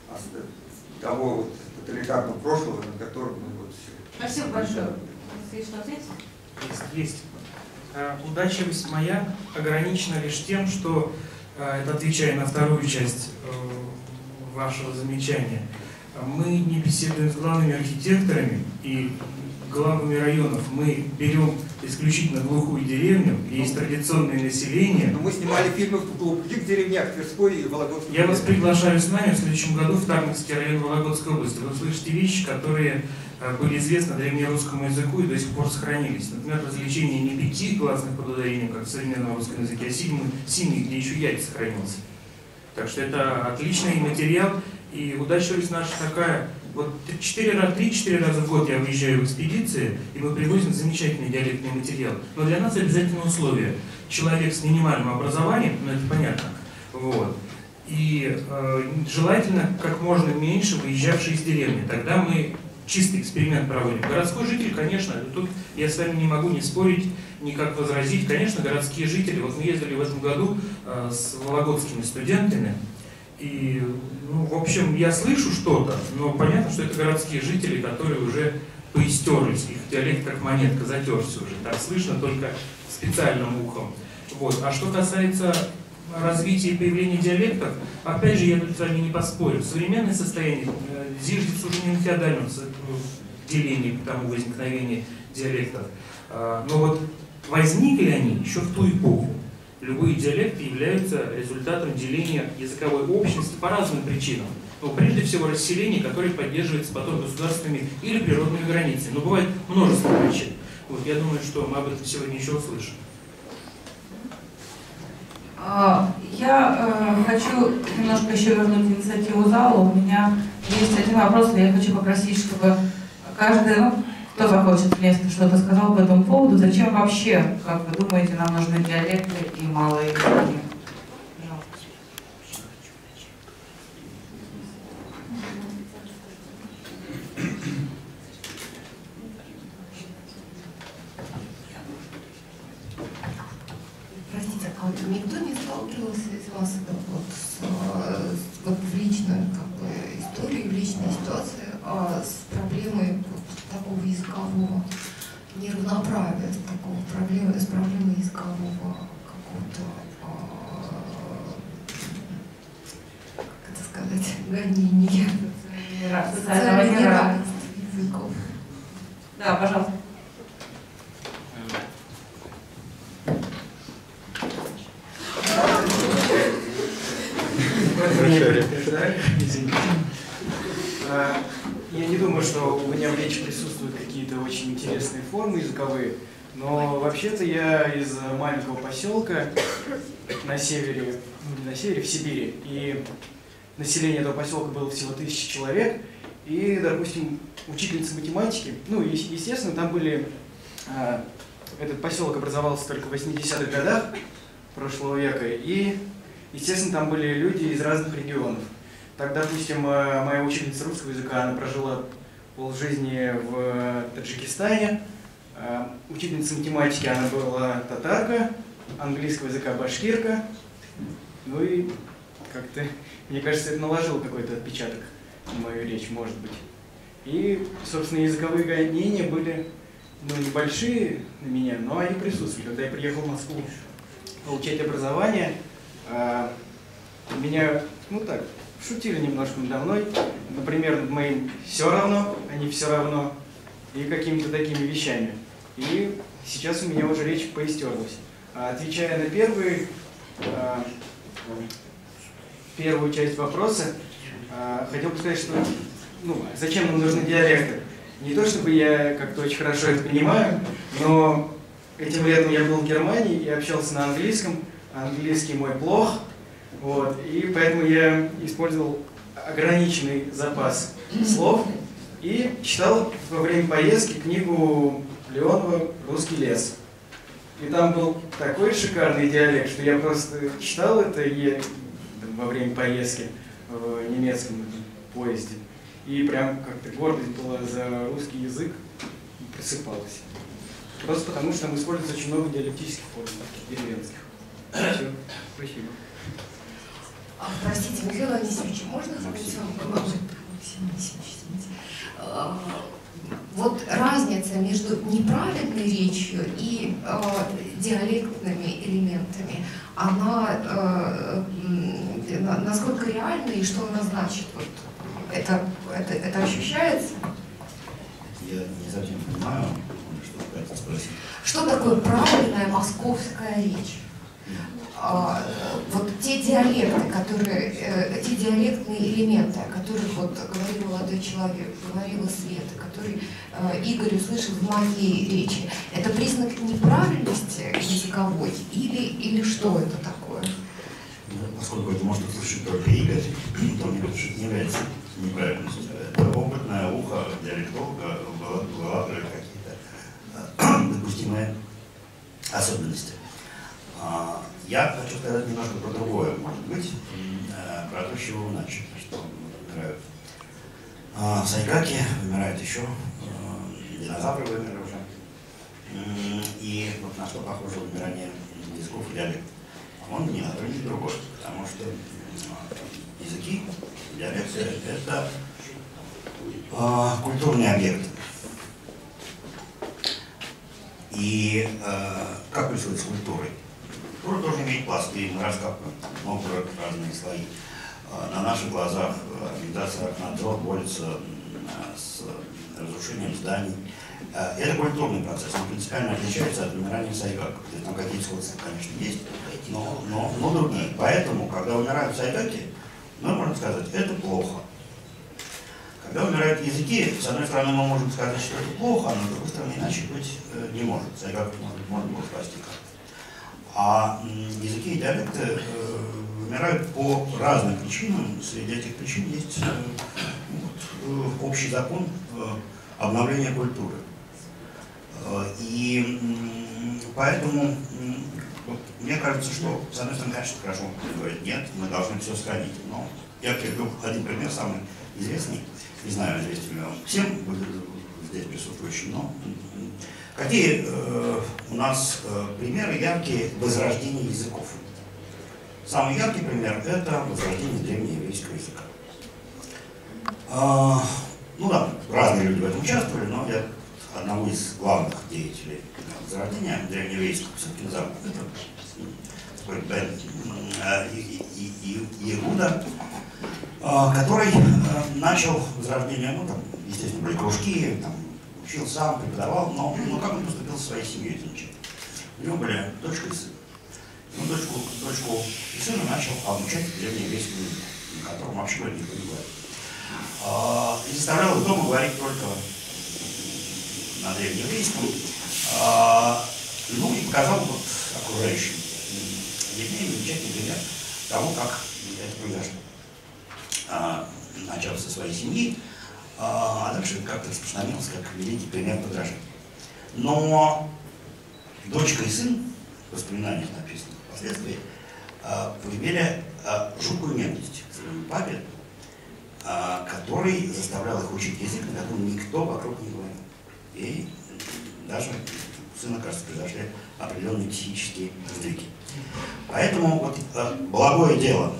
Speaker 9: того вот тоталитарного прошлого, на котором мы вот все.
Speaker 1: Спасибо большое. Есть что ответить?
Speaker 5: Есть, есть. Удачливость моя ограничена лишь тем, что, это отвечая на вторую часть вашего замечания, мы не беседуем с главными архитекторами и главами районов. Мы берем исключительно глухую деревню, где есть традиционное население.
Speaker 9: Но мы снимали фильмы в глухих деревнях Тверской и Вологодской.
Speaker 5: Я вас приглашаю с нами в следующем году в Тарнакский район Вологодской области. Вы услышите вещи, которые были известны древнерусскому языку и до сих пор сохранились. Например, развлечение не пяти гласных под ударением, как в современном русском языке, а семи, семи, где еще яйца сохранился. Так что это отличный материал, и удачливость наша такая. Вот три-четыре раза в год я выезжаю в экспедиции, и мы привозим замечательный диалектный материал. Но для нас обязательно условие. Человек с минимальным образованием, ну это понятно, вот. И э, желательно как можно меньше выезжавший из деревни. Тогда мы чистый эксперимент проводим. Городской житель, конечно, тут я с вами не могу не спорить, никак возразить. Конечно, городские жители, вот мы ездили в этом году э, с вологодскими студентами, и, ну, в общем, я слышу что-то, но понятно, что это городские жители, которые уже поистерлись, их диалект как монетка затерся уже, так слышно только специальным ухом. Вот. А что касается развития и появления диалектов, опять же, я тут с вами не поспорю. Современное состояние э, зиждется уже не на феодальном делении, к тому возникновению диалектов. Э, но вот возникли они еще в ту эпоху. Любые диалекты являются результатом деления языковой общности по разным причинам. Но прежде всего расселение, которое поддерживается потом государственными или природными границами. Но бывает множество причин. Вот, я думаю, что мы об этом сегодня еще услышим.
Speaker 1: Я э, хочу немножко еще вернуть инициативу зала. У меня есть один вопрос, и я хочу попросить, чтобы каждый, ну, кто захочет вместе что-то сказал по этому поводу. Зачем вообще, как вы думаете, нам нужны диалекты и малые языки?
Speaker 3: Простите, а вот никто не сталкивался из вас вот, с, с, вот в личной как бы, истории, в личной ситуации а с проблемой вот, такого языкового неравноправия, с, такого проблемы, с проблемой языкового какого-то, а, как это сказать, гонения, социального неравенства языков.
Speaker 1: Да, пожалуйста.
Speaker 8: Я не думаю, что у меня в речи присутствуют какие-то очень интересные формы языковые, но вообще-то я из маленького поселка на севере, ну не на севере, в Сибири, и население этого поселка было всего тысяча человек, и, допустим, учительница математики, ну, естественно, там были, а, этот поселок образовался только в восьмидесятых годах прошлого века, и, естественно, там были люди из разных регионов. Так, допустим, моя учительница русского языка, она прожила полжизни в Таджикистане, учительница математики, она была татарка, английского языка башкирка, ну и как-то, мне кажется, это наложило какой-то отпечаток на мою речь, может быть. И, собственно, языковые гонения были, ну, небольшие на меня, но они присутствовали. Когда я приехал в Москву получать образование, меня, ну так, шутили немножко надо мной, например, над моим «все равно», а не «все равно», и какими-то такими вещами. И сейчас у меня уже речь поистерлась. Отвечая на первый, первую часть вопроса, хотел бы сказать, что ну, зачем нам нужны диалекты. Не то чтобы я как-то очень хорошо это понимаю, но этим летом я был в Германии и общался на английском. Английский мой плох. Вот, и поэтому я использовал ограниченный запас слов и читал во время поездки книгу Леонова «Русский лес». И там был такой шикарный диалект, что я просто читал это, и я во время поездки в немецком поезде. И прям как-то гордость была за русский язык и просыпалась. Просто потому, что там используется очень много диалектических форм, таких деревенских. Все, спасибо.
Speaker 3: А, простите, Михаил Анисимович, можно задать вам вопрос? Вот разница между неправильной речью и э, диалектными элементами, она э, э, насколько реальна и что она значит? Вот, это, это, это ощущается?
Speaker 6: Я не совсем понимаю, что вы хотите спросить.
Speaker 3: Что такое правильная московская речь? А, вот те диалекты, которые, э, те диалектные элементы, о которых вот говорил молодой человек, говорила Света, который э, Игорь услышал в моей речи, это признак неправильности языковой или, или что это такое?
Speaker 6: Ну, поскольку это может услышать только Игорь, то мне кажется, что это не является неправильностью. Это опытное ухо диалектолога вылавливает какие-то допустимые особенности. Я хочу сказать немножко про другое, может быть, про то, с чего вы начали, что вымирают сайгаки, вымирают еще, динозавры вымерли уже. И вот на что похоже вымирание языков и диалектов. Он ни на то, ни другой, потому что языки, диалекты — это культурные объекты. И как происходит с культурой? Культура тоже имеет пласты, мы раскапываем много разные слои. На наших глазах организация «Аркнадзор» борется с разрушением зданий. Это культурный процесс, он принципиально отличается от вымирания сайгаков. Там какие-то сходства, конечно, есть, но, но, но другие. Поэтому, когда умирают сайгаки, мы можем сказать, это плохо. Когда умирают языки, с одной стороны, мы можем сказать, что это плохо, но с другой стороны, иначе быть не может. Сайгаков можно было спасти как-то. А языки и диалекты э, вымирают по разным причинам. Среди этих причин есть э, вот, э, общий закон э, обновления культуры. Э, и э, поэтому э, вот, мне кажется, что, с одной стороны, конечно, хорошо говорить, нет, мы должны все сохранить. Но я приведу один пример, самый известный, не знаю, известен ли он всем здесь присутствующим, но какие э, у нас э, примеры яркие возрождения языков? Самый яркий пример – это возрождение древнееврейского языка. Э, ну да, разные люди в этом участвовали, но я одного из главных деятелей возрождения древнееврейского все-таки назову. Это такой Бен э, Иуда, э, который э, начал возрождение, ну там, естественно, были кружки, там, учил сам, преподавал, но, но как он поступил со своей семьей замечательно. У него были дочка и сын. Он дочку, дочку и сына начал обучать древнееврейскому языку, на котором вообще говорить никто не говорит. А, и заставлял их дома говорить только на древнееврейском. А, ну и показал вот окружающим евреям замечательный пример того, как это произошло. А, начал со своей семьи, а дальше как-то распространился как великий пример подражания. Но дочка и сын, в воспоминаниях написано впоследствии, проявили жуткую ненависть к своему папе, который заставлял их учить язык, на котором никто вокруг не говорил. И даже у сына, кажется, произошли определенные психические сдвиги. Поэтому вот благое дело,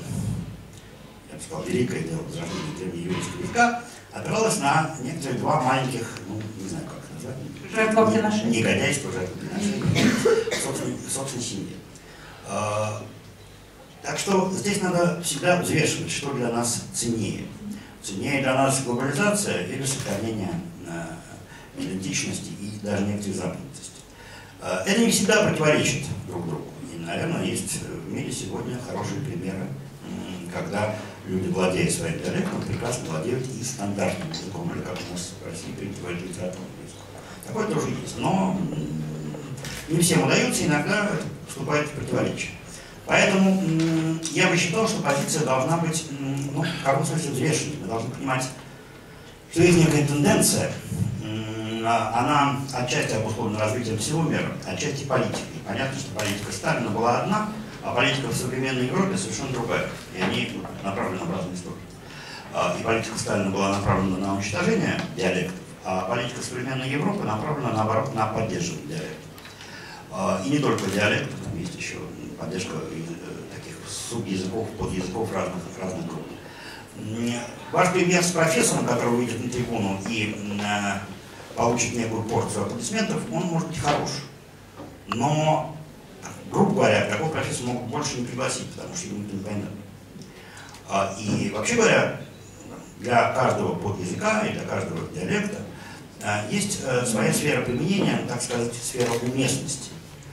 Speaker 6: я бы сказал, великое дело возрождения древнееврейского языка опиралось на некоторые два маленьких, ну, не знаю, как это назвать,
Speaker 1: жертвоприношения.
Speaker 6: Негодяйство, жертвоприношения, собственно, собственно, семьи. А, так что здесь надо всегда взвешивать, что для нас ценнее. Ценнее для нас глобализация или сохранение а, идентичности и даже некоторых замкнутости. А, это не всегда противоречит друг другу. И, наверное, есть в мире сегодня хорошие примеры, когда люди, владея своим диалектом, прекрасно владеют и стандартным языком, или как у нас в России принято говорить, литературным языком. Такое тоже есть, но не всем удается, иногда вступает в противоречие. Поэтому я бы считал, что позиция должна быть, ну, в каком смысле взвешенной. Мы должны понимать, что есть некая тенденция, она отчасти обусловлена развитием всего мира, отчасти политикой. Понятно, что политика Сталина была одна, а А политика в современной Европе совершенно другая, и они направлены в разные стороны. И политика Сталина была направлена на уничтожение диалектов, а политика современной Европы направлена, наоборот, на поддерживание диалектов. И не только диалектов, там есть еще поддержка таких субъязыков, подъязыков разных, разных групп. Ваш пример с профессором, который выйдет на трибуну и получит некую порцию аплодисментов, он может быть хорош. Но, грубо говоря, такого профессора могут больше не пригласить, потому что ему никто не поймет. И вообще говоря, для каждого подъязыка и для каждого диалекта есть своя сфера применения, так сказать, сфера уместности.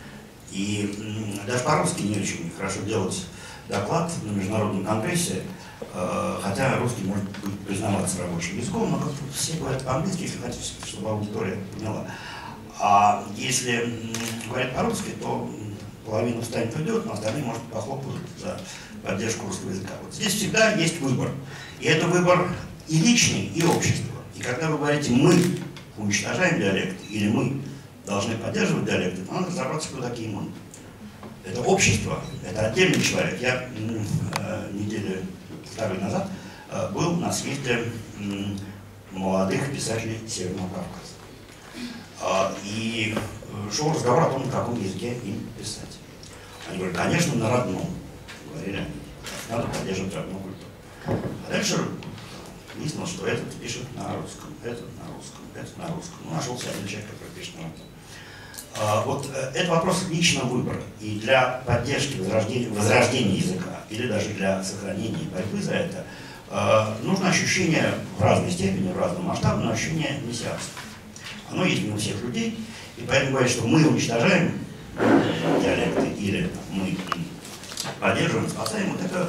Speaker 6: И даже по-русски не очень хорошо делать доклад на международном конгрессе, хотя русский может быть признаваться рабочим языком, но как-то все говорят по-английски, если хотите, чтобы аудитория поняла. А если говорят по-русски, то половина встанет уйдет, но остальные, может, похлопают за поддержку русского языка. Вот здесь всегда есть выбор. И это выбор и личный, и общества. И когда вы говорите «мы уничтожаем диалекты» или «мы должны поддерживать диалекты», то надо разобраться, кто такие «мы». Это общество, это отдельный человек. Я э, недели второй назад э, был на съезде э, молодых писателей Северного Кавказа. Э, и шел разговор о том, на каком языке им писать. Они говорят, конечно, на родном. Говорили они, надо поддерживать родную культуру. А дальше выяснилось, что этот пишет на русском, этот на русском, этот на русском. Ну, нашелся один человек, который пишет на русском. Вот это вопрос личного выбора. И для поддержки возрождения, возрождения языка, или даже для сохранения и борьбы за это, нужно ощущение в разной степени, в разном масштабе, но ощущение мессианства. Оно есть не у всех людей, и поэтому говорят, что мы уничтожаем диалекты, или мы поддерживаем, спасаем, вот это,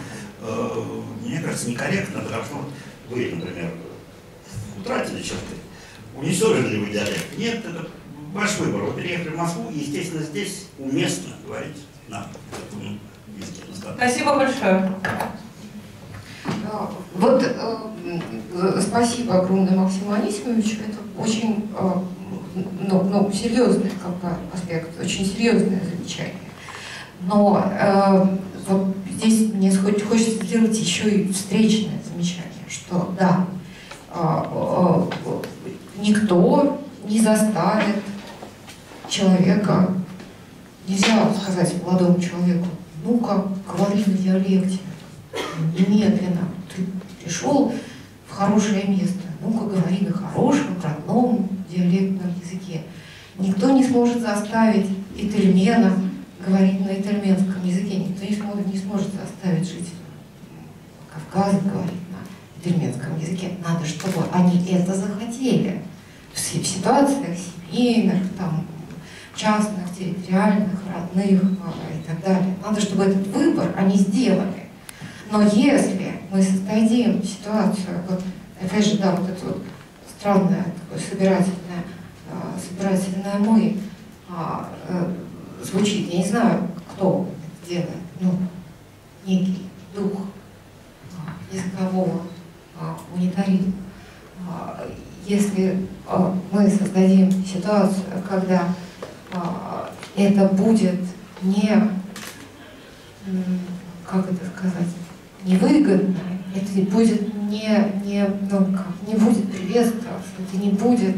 Speaker 6: мне кажется, некорректно, потому что вы, например, утратили черты, уничтожили ли вы диалект? Нет, это ваш выбор. Вы переехали в Москву, и, естественно, здесь уместно говорить на таком языке.
Speaker 1: Спасибо большое.
Speaker 3: Вот э, спасибо огромное Максиму Анисимовичу. Это очень э, ну, ну, серьезный как бы, аспект, очень серьезное замечание. Но э, вот здесь мне хочется сделать еще и встречное замечание, что да, э, э, никто не заставит человека, нельзя сказать молодому человеку, ну-ка, говори на диалекте, немедленно, ты пришел в хорошее место, ну-ка, говори на хорошем, родном диалектном языке. Никто не сможет заставить итальмена говорить на итальменском языке, никто не сможет, не сможет заставить жителей Кавказа говорить на итальменском языке. Надо, чтобы они это захотели. В ситуациях семейных, там, частных, территориальных, родных и так далее. Надо, чтобы этот выбор они сделали. Но если мы создадим ситуацию, вот, опять же, да, вот это вот странное, такое собирательное, собирательное «мы» а, а, звучит, я не знаю, кто это делает, ну, некий дух а, языкового а, унитаризма. А, если а, мы создадим ситуацию, когда а, это будет не, как это сказать, невыгодно, это будет не, не, ну, как, не будет приветствоваться, это не будет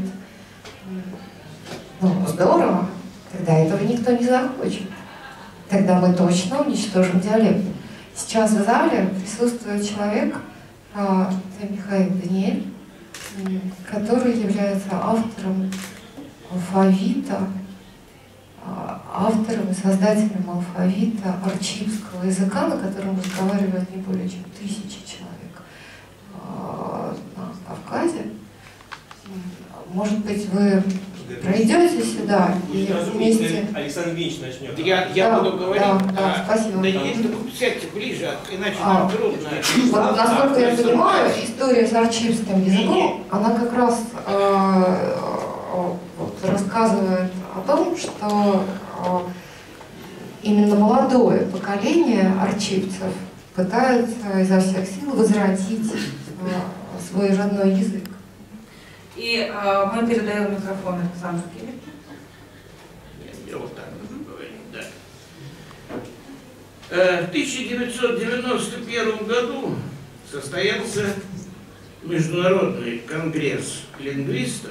Speaker 3: ну, здорово, тогда этого никто не захочет. Тогда мы точно уничтожим диалект. Сейчас в зале присутствует человек, а, это Михаил Даниэль, который является автором алфавита, автором и создателем алфавита арчибского языка, на котором разговаривает не более чем тысячи человек на Кавказе. Может быть, вы пройдете сюда и вместе...
Speaker 10: Александр Ильич начнет.
Speaker 2: Я, я
Speaker 3: да,
Speaker 2: буду говорить.
Speaker 3: Да, да,
Speaker 2: а,
Speaker 3: спасибо.
Speaker 2: Да если вы сядьте ближе, иначе
Speaker 3: а,
Speaker 2: нам трудно.
Speaker 3: Вот, насколько я понимаю, история с арчибским языком, она как раз э, вот, рассказывает о том, что э, именно молодое поколение арчибцев пытается изо всех сил возродить э, свой родной язык.
Speaker 1: И э, мы передаем микрофон Александру Кирилловичу.
Speaker 2: Я вот так буду говорить, да. В тысяча девятьсот девяносто первом году состоялся Международный конгресс лингвистов.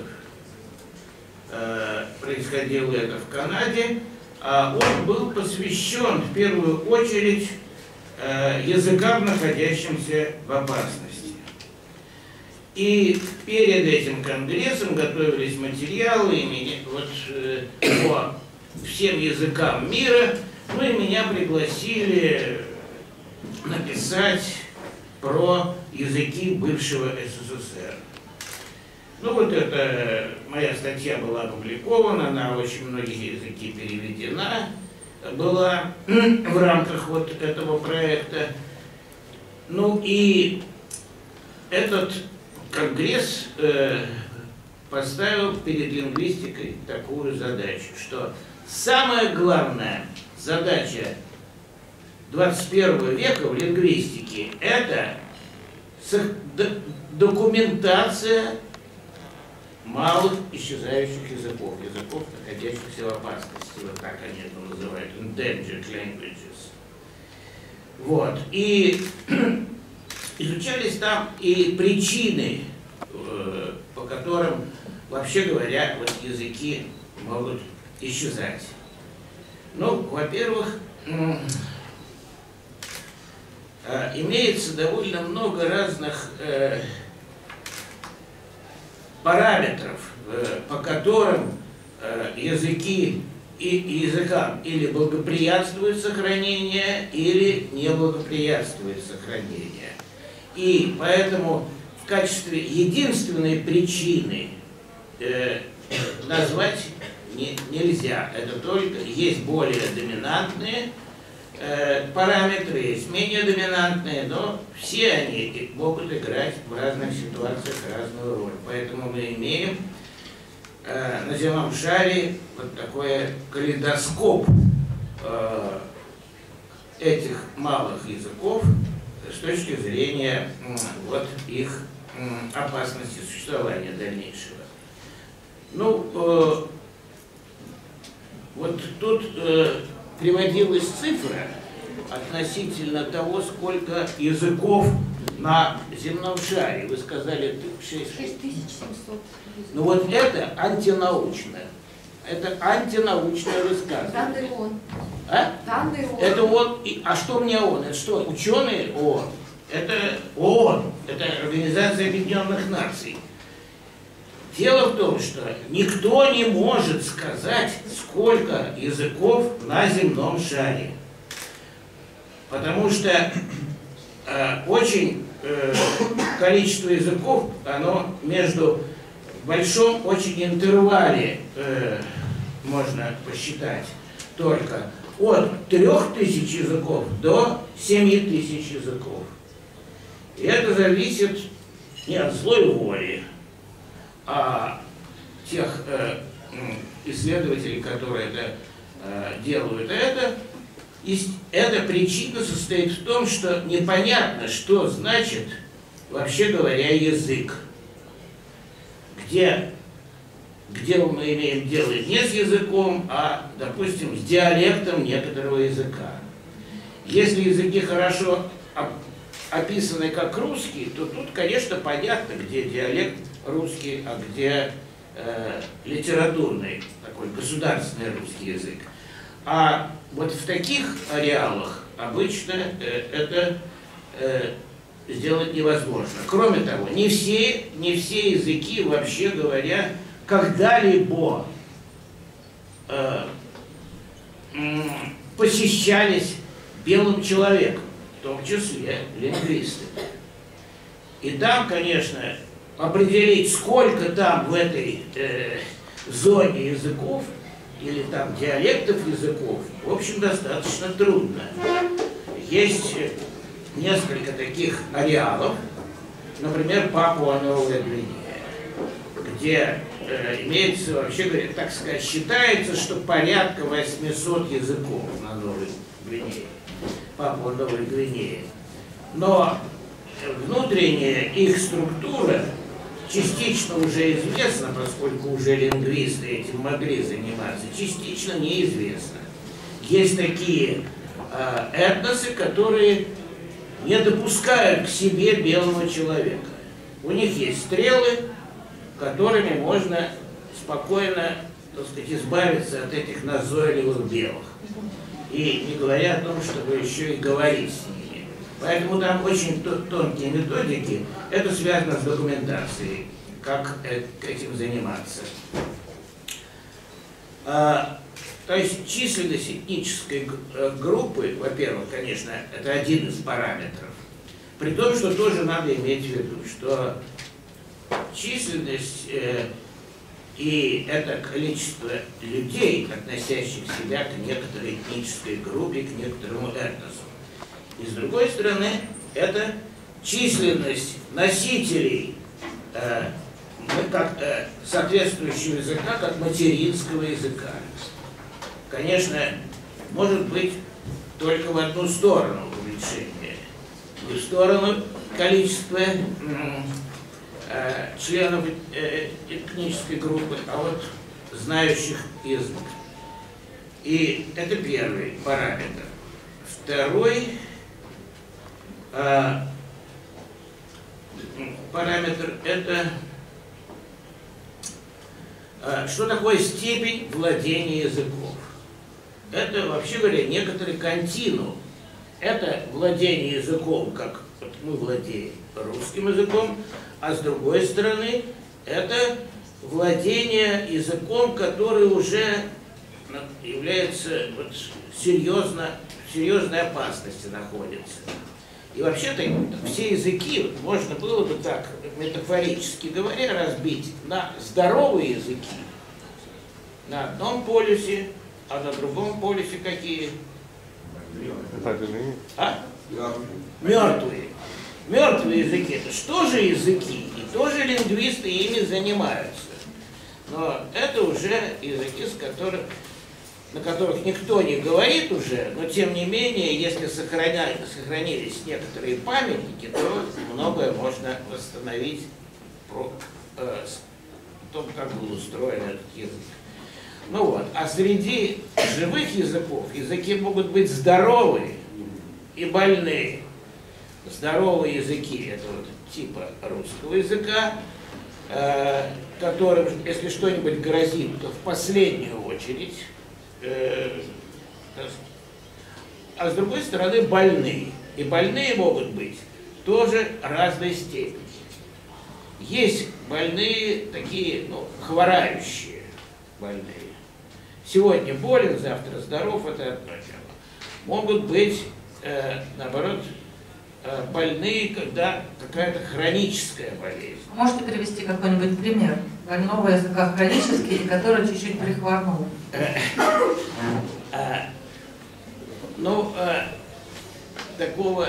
Speaker 2: Происходило это в Канаде. Он был посвящен в первую очередь языкам, находящимся в опасности. И перед этим конгрессом готовились материалы вот, по всем языкам мира. Ну и меня пригласили написать про языки бывшего СССР. Ну вот эта моя статья была опубликована, на очень многие языки переведена была в рамках вот этого проекта. Ну и этот конгресс э, поставил перед лингвистикой такую задачу, что самая главная задача двадцать первого века в лингвистике – это документация малых исчезающих языков, языков, находящихся в опасности, вот так они это называют, endangered languages. Вот. И изучались там и причины, э, по которым, вообще говоря, вот языки могут исчезать. Ну, во-первых, э, э, имеется довольно много разных э, параметров, э, по которым э, языки и, и языкам или благоприятствует сохранение, или не благоприятствует сохранение. И поэтому в качестве единственной причины э, назвать не, нельзя. Это только есть более доминантные э, параметры, есть менее доминантные, но все они могут играть в разных ситуациях разную роль. Поэтому мы имеем э, на земном шаре вот такой калейдоскоп э, этих малых языков с точки зрения э, вот их э, опасности существования дальнейшего. Ну, э, вот тут э, приводилась цифра относительно того, сколько языков на земном шаре. Вы сказали шесть тысяч семьсот. Ну вот это антинаучное. Это антинаучное высказывание.
Speaker 3: Данные ООН.
Speaker 2: А?
Speaker 3: Данные ООН.
Speaker 2: Это ООН. А что мне ООН? Это что? Ученые ООН. Это ООН. Это Организация Объединенных Наций. Дело в том, что никто не может сказать, сколько языков на земном шаре. Потому что э, очень э, количество языков, оно между в большом очень интервале э, можно посчитать только от трех тысяч языков до семи тысяч языков. И это зависит не от злой воли, а тех э, исследователей, которые это э, делают, это, эта причина состоит в том, что непонятно, что значит, вообще говоря, язык. Где, где мы имеем дело не с языком, а, допустим, с диалектом некоторого языка. Если языки хорошо описаны как русские, то тут, конечно, понятно, где диалект русский, а где э, литературный, такой государственный русский язык. А вот в таких ареалах обычно э, это э, сделать невозможно. Кроме того, не все, не все языки, вообще говоря, когда-либо э, посещались белым человеком, в том числе лингвисты. И там, конечно, определить, сколько там в этой э, зоне языков или там диалектов языков, в общем, достаточно трудно. Есть несколько таких ареалов, например, Папуа-Новая Гвинея, где э, имеется, вообще говоря, так сказать, считается, что порядка восьмисот языков на Новой Гвинее, Папуа-Новой Гвинее. Но внутренняя их структура частично уже известна, поскольку уже лингвисты этим могли заниматься, частично неизвестна. Есть такие э, этносы, которые не допускают к себе белого человека. У них есть стрелы, которыми можно спокойно, так сказать, избавиться от этих назойливых белых. И не говоря о том, чтобы еще и говорить с ними. Поэтому там очень тонкие методики. Это связано с документацией, как этим заниматься. А, то есть численность этнической группы, во-первых, конечно, это один из параметров. При том, что тоже надо иметь в виду, что численность э, и это количество людей, относящих себя к некоторой этнической группе, к некоторому этносу. И с другой стороны, это численность носителей э, как, э, соответствующего языка, как материнского языка. Конечно, может быть только в одну сторону увеличение. Не в сторону количества э, членов э, этнической группы, а вот знающих язык. И это первый параметр. Второй э, параметр – это э, что такое степень владения языков. Это, вообще говоря, некоторый континуум. Это владение языком, как вот мы владеем русским языком, а с другой стороны, это владение языком, который уже является вот, серьезно, в серьезной опасности находится. И вообще-то все языки, можно было бы так, метафорически говоря, разбить на здоровые языки. На одном полюсе, а на другом полюсе какие? А? Мертвые. Мертвые языки. Это что же языки? И тоже лингвисты ими занимаются. Но это уже языки, с которых, на которых никто не говорит уже, но тем не менее, если сохраня, сохранились некоторые памятники, то многое можно восстановить про э, том, как был устроен этот язык. Ну вот, а среди живых языков языки могут быть здоровые и больные. Здоровые языки – это вот типа русского языка, э, которым, если что-нибудь грозит, то в последнюю очередь. Э, а с другой стороны больные. И больные могут быть тоже разной степени. Есть больные такие, ну, хворающие больные. Сегодня болен, завтра здоров, это одно дело. Могут быть, э, наоборот, э, больные, когда какая-то хроническая болезнь.
Speaker 1: Можете привести какой-нибудь пример больного языка хронический, который чуть-чуть прихворнул?
Speaker 2: Ну, такого...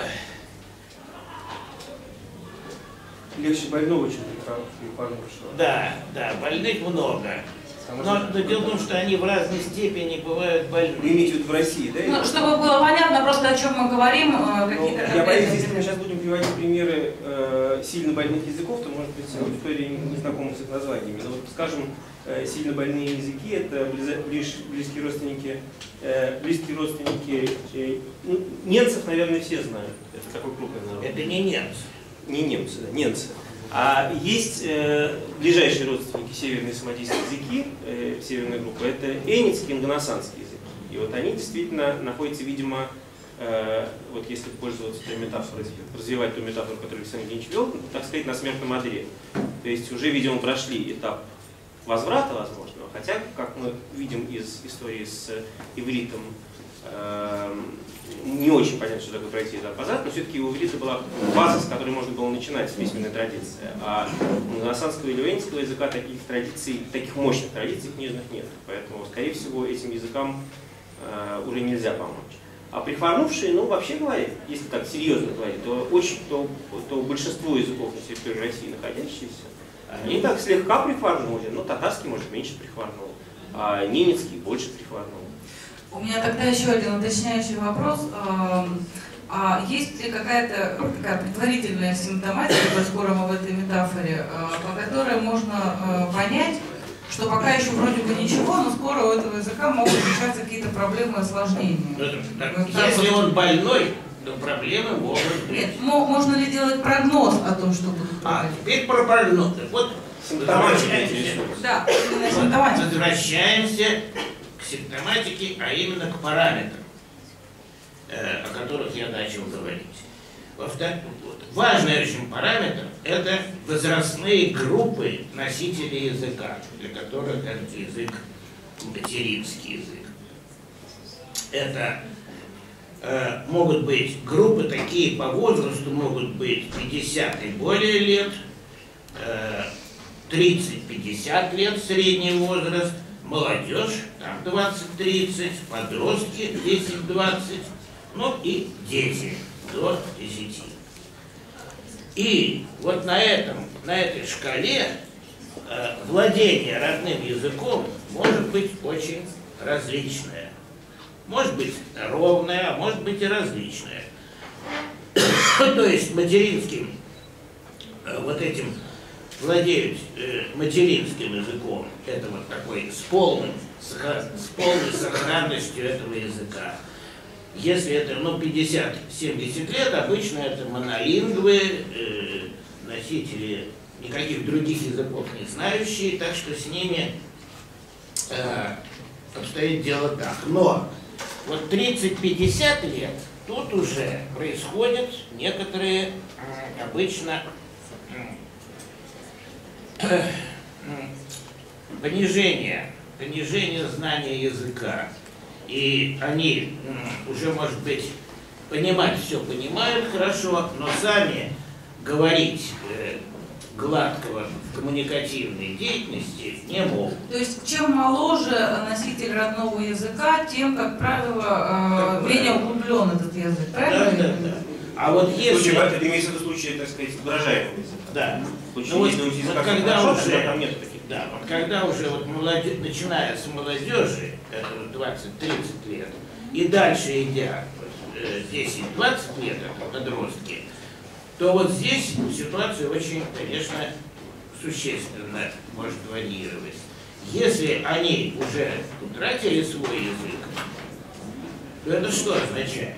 Speaker 10: Легче больного, чем прихворнувшего.
Speaker 2: Да, да, больных много. Но, но дело в том, что они в разной степени бывают больны.
Speaker 10: Вы имеете в виду в России, да?
Speaker 1: Ну, чтобы было понятно просто, о чем мы говорим,
Speaker 10: ну,
Speaker 1: какие-то...
Speaker 10: Я боюсь, если мы сейчас будем приводить примеры э, сильно больных языков, то, может быть, аудитория не знакома с их названиями. Но вот, скажем, э, сильно больные языки – это ближ, близкие родственники, э, близкие родственники э, ну, немцев, наверное, все знают. Это такой крупный народ.
Speaker 2: Это не немцы.
Speaker 10: Не немцы, да, немцы. А есть э, ближайшие родственники северные самодийские языки, э, северной группы, это энницкие и ингоносанские языки. И вот они действительно находятся, видимо, э, вот если пользоваться той метафорой, развивать ту метафору, которую Александр Евгеньевич вел, так сказать, на смертном одре. То есть уже, видимо, прошли этап возврата возможного, хотя, как мы видим из истории с ивритом, э, не очень понятно, что такое пройти этап назад, но все-таки у иврита была база, с которой можно было начинать, письменная традиция. А у ингоносанского или венского языка таких традиций, таких мощных традиций книжных нет. Поэтому, скорее всего, этим языкам э, уже нельзя помочь. А прихворнувшие, ну, вообще говоря, если так серьезно говорить, то, очень, то, то большинство языков на территории России находящиеся, они так слегка прихворнули, но татарский, может, меньше прихворнул, а немецкий больше прихворнул.
Speaker 1: У меня тогда еще один уточняющий вопрос. А есть ли какая-то такая предварительная симптоматика, скоро мы в этой метафоре, по которой можно понять, что пока еще вроде бы ничего, но скоро у этого языка могут начаться какие-то проблемы и осложнения.
Speaker 2: Так,
Speaker 1: Вот
Speaker 2: если
Speaker 1: вот.
Speaker 2: он больной, то проблемы могут быть.
Speaker 1: Нет, мо- можно ли делать прогноз о том, что будет
Speaker 2: А,
Speaker 1: проблемы?
Speaker 2: теперь про прогноз. Вот
Speaker 10: Симптоматика.
Speaker 1: Да, именно
Speaker 2: Вот,
Speaker 1: симптоматика.
Speaker 2: возвращаемся к симптоматике, а именно к параметрам, э, о которых я начал говорить. Во-вторых, вот, важный очень параметр – это возрастные группы носителей языка, для которых этот язык материнский язык. Это э, могут быть группы такие по возрасту, могут быть пятьдесят и более лет, э, тридцать-пятьдесят лет средний возраст, молодежь, там двадцать-тридцать, подростки десять-двадцать, ну и дети до десяти. И вот на, этом, на этой шкале э, владение родным языком может быть очень различное. Может быть ровное, а может быть и различное. То есть материнским э, вот этим владеют э, материнским языком, это вот такой с, полным, с полной сохранностью этого языка. Если это ну, пятьдесят-семьдесят лет, обычно это монолингвы, э, носители никаких других языков не знающие, так что с ними э, обстоит дело так. Но вот тридцать-пятьдесят лет тут уже происходят некоторые э, обычно э, понижение, понижение знания языка. И они уже, может быть, понимать все понимают хорошо, но сами говорить э, гладкого в коммуникативной деятельности не могут.
Speaker 1: То есть, чем моложе носитель родного языка, тем, как правило, э, менее углублен этот язык, правильно?
Speaker 2: Да, да, да. А вот если...
Speaker 10: Случай, это имеется в виду случай, так сказать, выражаемого языка.
Speaker 2: Да.
Speaker 10: Случай,
Speaker 2: Ну, вот,
Speaker 10: если у языка
Speaker 2: вот когда
Speaker 10: хорошо,
Speaker 2: уже,
Speaker 10: тогда там нет таких.
Speaker 2: да, вот когда уже вот молоде, начиная с молодежи, это двадцать-тридцать лет, и дальше идя десять-двадцать лет, это подростки, то вот здесь ситуация очень, конечно, существенно может варьировать. Если они уже утратили свой язык, то это что означает?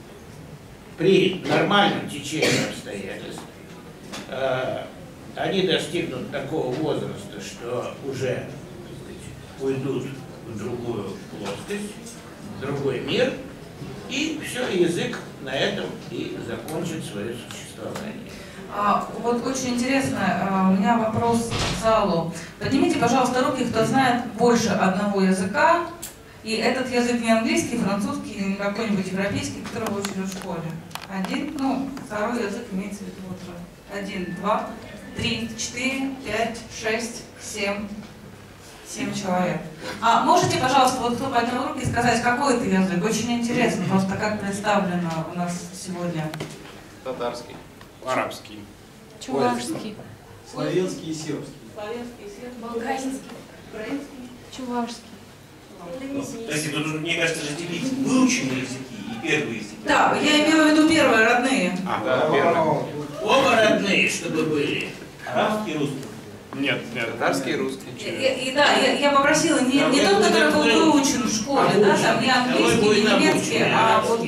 Speaker 2: При нормальном течении обстоятельств э, они достигнут такого возраста, что уже, так сказать, уйдут в другую плоскость, в другой мир, и все, язык на этом и закончит свое существование.
Speaker 1: А, вот очень интересно, а, у меня вопрос к залу. Поднимите, пожалуйста, руки, кто знает больше одного языка, и этот язык не английский, французский, не какой-нибудь европейский, который вы учили в школе. Один, ну, второй язык имеется в виду вот один, два, три, четыре, пять, шесть, семь. Семь человек. А можете, пожалуйста, вот кто поднял руки, сказать, какой это язык? Очень интересно, просто как представлено у нас сегодня.
Speaker 11: Татарский. Арабский.
Speaker 4: Чувашский.
Speaker 8: Славянский и сербский.
Speaker 1: Славянский, сербский.
Speaker 4: Болгарский.
Speaker 1: Украинский.
Speaker 4: Чувашский.
Speaker 10: Подожди, тут, мне кажется, разделить выученные языки и первые языки.
Speaker 1: Да, я имела в виду первые, родные.
Speaker 11: А, да, первый.
Speaker 2: Оба родные, чтобы были.
Speaker 10: Арабский и русский.
Speaker 11: Нет, нет, татарский и русский.
Speaker 1: И, и- и да, я, я попросила не, не тот, который был выучен в школе, да, там не английский, не немецкий, а вот...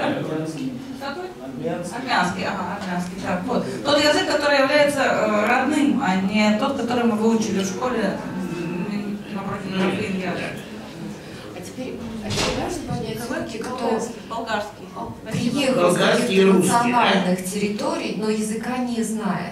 Speaker 1: Какой? Армянский, ага, армянский, так, вот. Тот язык, который является э, родным, а не тот, который мы выучили в школе м, напротив других языков.
Speaker 3: А теперь, а теперь можно понять звуки, кто
Speaker 1: Болгарский.
Speaker 3: приехал с
Speaker 2: Болгарский и
Speaker 3: каких-то
Speaker 2: русский,
Speaker 3: национальных территорий, но языка не знает.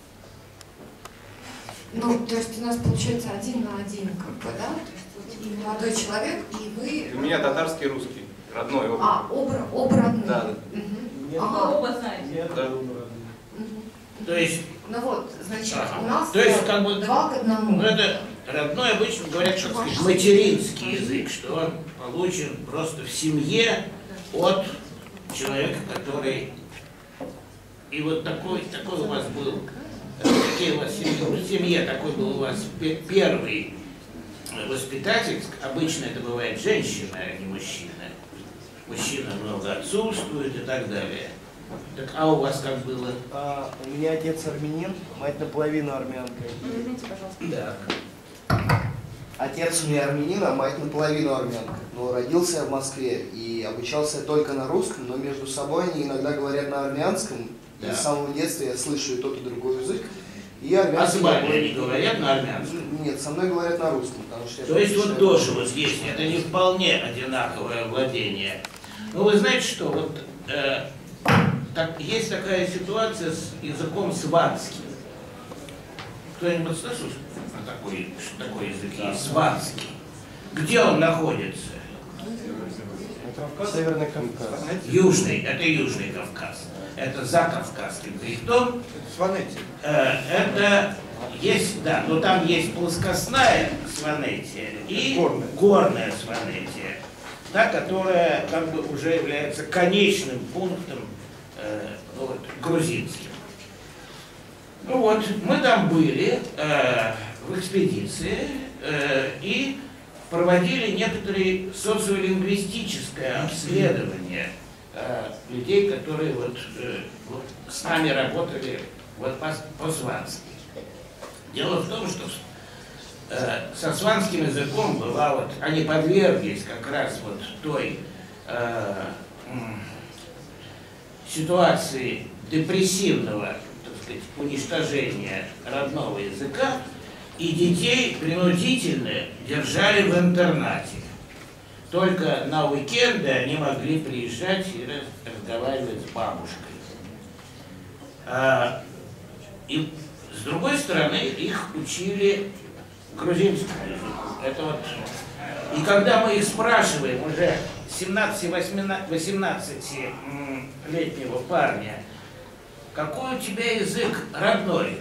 Speaker 3: Ну, то есть у нас получается один на один, как бы, да? То есть вот молодой человек, и вы...
Speaker 11: У меня татарский и русский. Родной оба.
Speaker 3: А, оба, оба родные.
Speaker 11: Да, да.
Speaker 3: Мгм. Ага.
Speaker 1: Оба знаете.
Speaker 11: Да.
Speaker 3: Мгм.
Speaker 2: То есть,
Speaker 3: Ну вот, значит,
Speaker 2: ага.
Speaker 3: у нас
Speaker 2: То есть, как бы,
Speaker 3: два к одному.
Speaker 2: ну, это родной обычно говорят, так сказать, материнский язык, что он получен просто в семье от человека, который... И вот такой, такой у вас был, такие у вас семьи, в семье такой был у вас пе- первый воспитатель, обычно это бывает женщина, а не мужчина. Мужчина много отсутствует и так далее. Так, а у вас как было?
Speaker 12: А, у меня отец армянин, мать наполовину армянка.
Speaker 4: Извините, пожалуйста.
Speaker 2: Так.
Speaker 12: отец у меня армянин, а мать наполовину армянка. Но родился я в Москве и обучался только на русском, но между собой они иногда говорят на армянском.
Speaker 2: Да.
Speaker 12: И с самого детства я слышу и тот, и другой язык. И
Speaker 2: А с вами они говорят на армянском?
Speaker 12: Нет, со мной говорят на русском, потому что...
Speaker 2: То есть вот тоже вот здесь это не вполне одинаковое владение. Ну вы знаете что, вот э, так, есть такая ситуация с языком сванским. Кто-нибудь слышал о такой, что такой язык есть? Сванский. Где он находится?
Speaker 12: Северный Кавказ.
Speaker 2: Южный, это Южный Кавказ. Это за Кавказским хребтом. Э, это есть, да, но там есть плоскостная сванетия и горная, горная сванетия, та, которая как бы уже является конечным пунктом э, вот, грузинским. Ну вот, мы там были э, в экспедиции э, и проводили некоторые социолингвистическое обследование э, людей, которые вот, э, вот с нами работали вот по-свански. Дело в том, что э, со сванским языком была вот, они подверглись как раз вот той э, ситуации депрессивного, так сказать, уничтожения родного языка, и детей принудительно держали в интернате. Только на уикенды они могли приезжать и разговаривать с бабушкой. А, и с другой стороны, их учили грузинскому языку. Это вот... И когда мы их спрашиваем, уже семнадцати-восемнадцатилетнего парня, какой у тебя язык родной,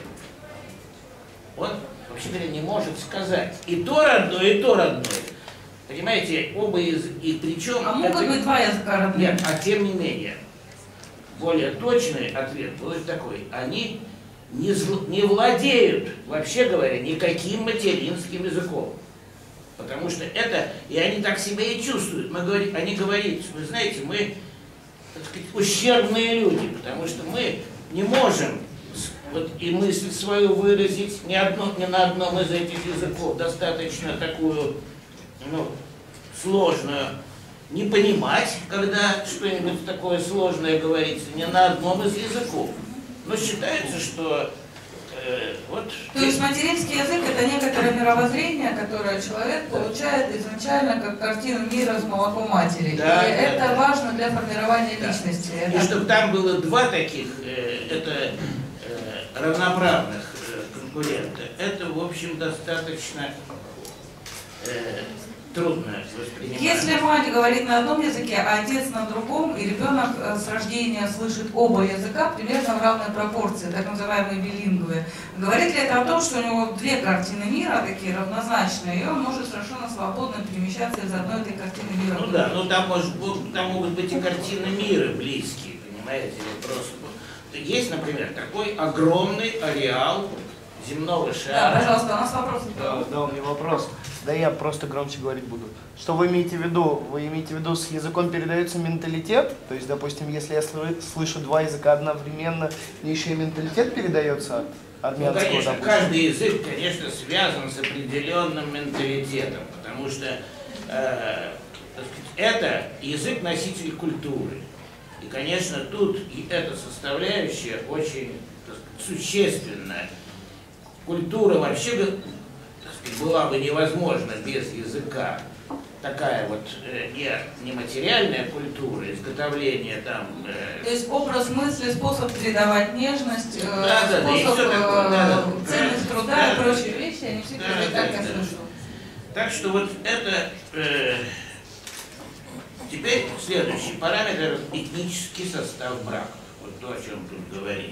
Speaker 2: он, вообще говоря, не может сказать. И то родной, и то родной. Понимаете, оба языка. И причем...
Speaker 1: А могут быть два языка родных?
Speaker 2: Нет, а тем не менее, более точный ответ был такой. Они не, не владеют, вообще говоря, никаким материнским языком. Потому что это, и они так себя и чувствуют. Мы говорим, они говорят, вы знаете, мы, так сказать, ущербные люди, потому что мы не можем вот, и мысль свою выразить ни, одно, ни на одном из этих языков, достаточно такую, ну, сложную, не понимать, когда что-нибудь такое сложное говорится, ни на одном из языков. Но считается, что э, вот...
Speaker 1: То есть материнский язык — это некоторое мировоззрение, которое человек получает изначально как картину мира с молоком матери.
Speaker 2: Да,
Speaker 1: и
Speaker 2: да,
Speaker 1: это
Speaker 2: да.
Speaker 1: важно для формирования
Speaker 2: Да.
Speaker 1: личности.
Speaker 2: И
Speaker 1: Это...
Speaker 2: чтобы там было два таких, э, это э, равноправных э, конкурента, это, в общем, достаточно э, трудно воспринимать.
Speaker 1: Если мать говорит на одном языке, а отец на другом, и ребенок с рождения слышит оба языка примерно в равной пропорции, так называемые билингвы, говорит ли это о том, что у него две картины мира такие равнозначные, и он может совершенно свободно перемещаться из одной этой картины мира?
Speaker 2: Ну да, ну там, может, там могут быть и картины мира близкие, понимаете, вот просто. Есть, например, такой огромный ареал земного шара.
Speaker 1: Да, пожалуйста, у нас вопрос.
Speaker 12: Да, да, у меня вопрос. Да я просто громче говорить буду. Что вы имеете в виду? Вы имеете в виду, с языком передается менталитет? То есть, допустим, если я слышу два языка одновременно, мне еще и менталитет передается от армянского,
Speaker 2: ну, конечно,
Speaker 12: допустим?
Speaker 2: каждый язык, конечно, связан с определенным менталитетом, потому что э, так сказать, это язык носитель культуры. И, конечно, тут и эта составляющая очень, так сказать, существенная. Культура вообще, так сказать, была бы невозможна без языка. Такая вот э, нематериальная культура, изготовление там... Э,
Speaker 1: То есть образ мысли, способ передавать нежность, э,
Speaker 2: да, да,
Speaker 1: способ,
Speaker 2: да,
Speaker 1: э,
Speaker 2: да, да,
Speaker 1: ценность труда
Speaker 2: да,
Speaker 1: и прочие вещи, они все
Speaker 2: да,
Speaker 1: передают,
Speaker 2: да,
Speaker 1: как я
Speaker 2: да.
Speaker 1: слышу.
Speaker 2: Так что вот это... Э, теперь следующий параметр — этнический состав браков. Вот то, о чем тут говорили.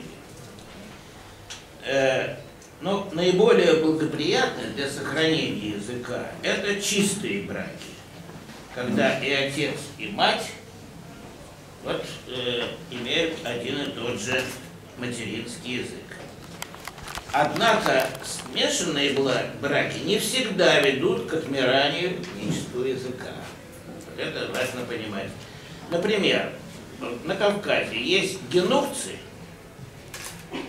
Speaker 2: Э, но наиболее благоприятно для сохранения языка — это чистые браки, когда и отец, и мать вот, э, имеют один и тот же материнский язык. Однако смешанные браки не всегда ведут к отмиранию этнического языка. Это важно понимать. Например, на Кавказе есть генукцы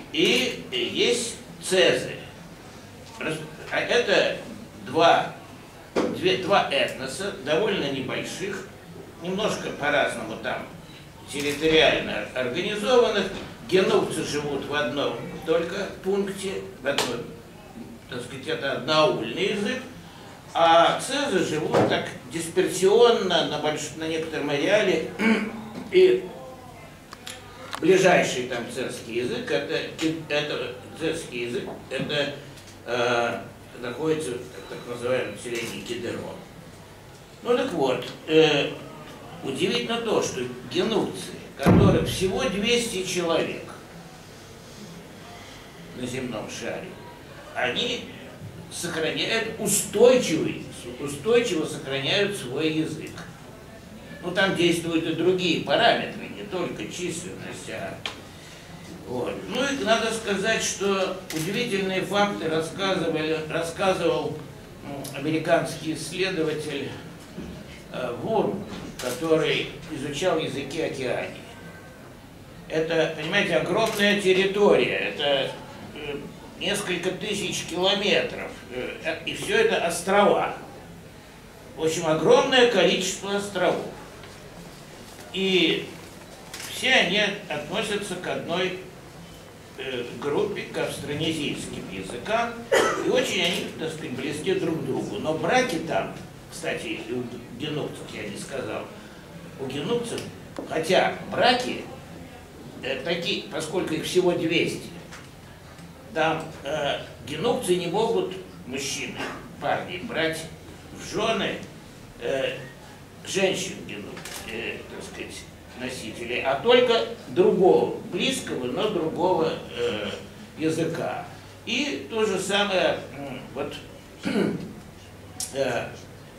Speaker 2: и есть цезы. А это два две, два этноса, довольно небольших, немножко по-разному там территориально организованных. Генугцы живут в одном только пункте, в одном, так сказать, это одноаульный язык, а цезы живут так дисперсионно на, больш... на некотором ареале, и ближайший там цезский язык, это, это цезский язык, это э, находится в так называемом селении Кедерон. Ну так вот, э, удивительно то, что генугцы, которых всего двести человек на земном шаре, они сохраняют устойчивый, устойчиво сохраняют свой язык. Ну там действуют и другие параметры, не только численность, а вот. Ну и надо сказать, что удивительные факты рассказывали, рассказывал ну, американский исследователь э, Вурм, который изучал языки Океании. Это, понимаете, огромная территория, это э, несколько тысяч километров, э, и все это острова. В общем, огромное количество островов. И все они относятся к одной э, группе, к австронезийским языкам, и очень они, так сказать, близки друг к другу. Но браки там, кстати, у генугцев я не сказал, у генугцев, хотя браки э, такие, поскольку их всего двести, там э, генугцы не могут, мужчины, парни, брать в жены э, женщин генугцев, э, так сказать, носителей, а только другого, близкого, но другого э, языка. И то же самое, э, вот, э,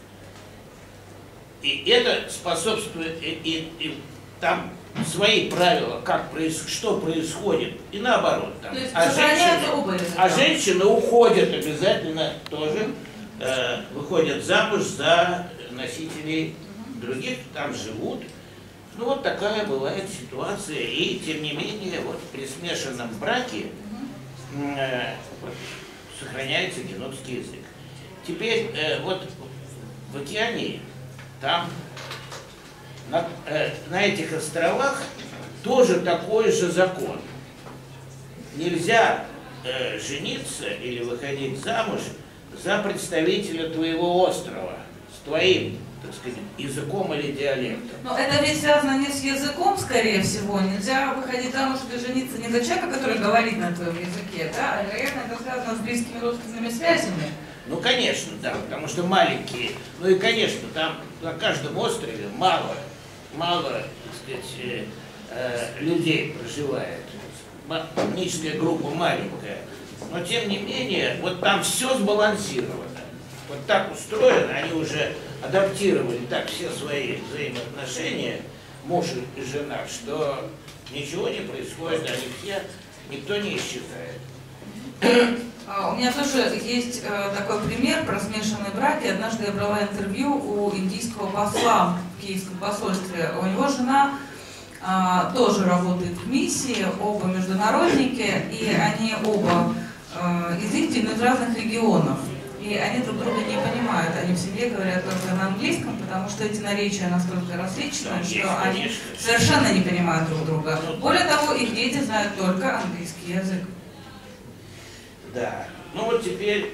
Speaker 2: и это способствует, и, и, и там свои правила, как проис, что происходит, и наоборот. Там. А, женщины, а женщины уходят обязательно тоже, э, выходят замуж за носителей других, там живут. Ну вот такая бывает ситуация, и тем не менее вот при смешанном браке э, вот, сохраняется генугский язык. Теперь э, вот в Океании там на, э, на этих островах тоже такой же закон. Нельзя э, жениться или выходить замуж за представителя твоего острова с твоим, так сказать, языком или диалектом.
Speaker 1: Но это ведь связано не с языком, скорее всего. Нельзя выходить замуж или жениться не за человека, который говорит на твоем языке, да, а, вероятно, это связано с близкими родственными связями.
Speaker 2: Ну, конечно, да, потому что маленькие. Ну и, конечно, там на каждом острове мало, мало, так сказать, э, э, людей проживает. Этническая группа маленькая. Но, тем не менее, вот там все сбалансировано. Вот так устроено, они уже адаптировали так все свои взаимоотношения, муж и жена, что ничего не происходит, они все, никто не исчезает.
Speaker 1: У меня тоже есть э, такой пример про смешанные браки. Однажды я брала интервью у индийского посла в Киевском посольстве. У него жена э, тоже работает в миссии, оба международники, и они оба э, из Индии, но из разных регионов. И они друг друга не понимают. Они в семье говорят только на английском, потому что эти наречия настолько различны,
Speaker 2: да,
Speaker 1: что
Speaker 2: есть,
Speaker 1: они
Speaker 2: конечно.
Speaker 1: совершенно не понимают друг друга. Более того, их дети знают только английский язык.
Speaker 2: Да. Ну вот теперь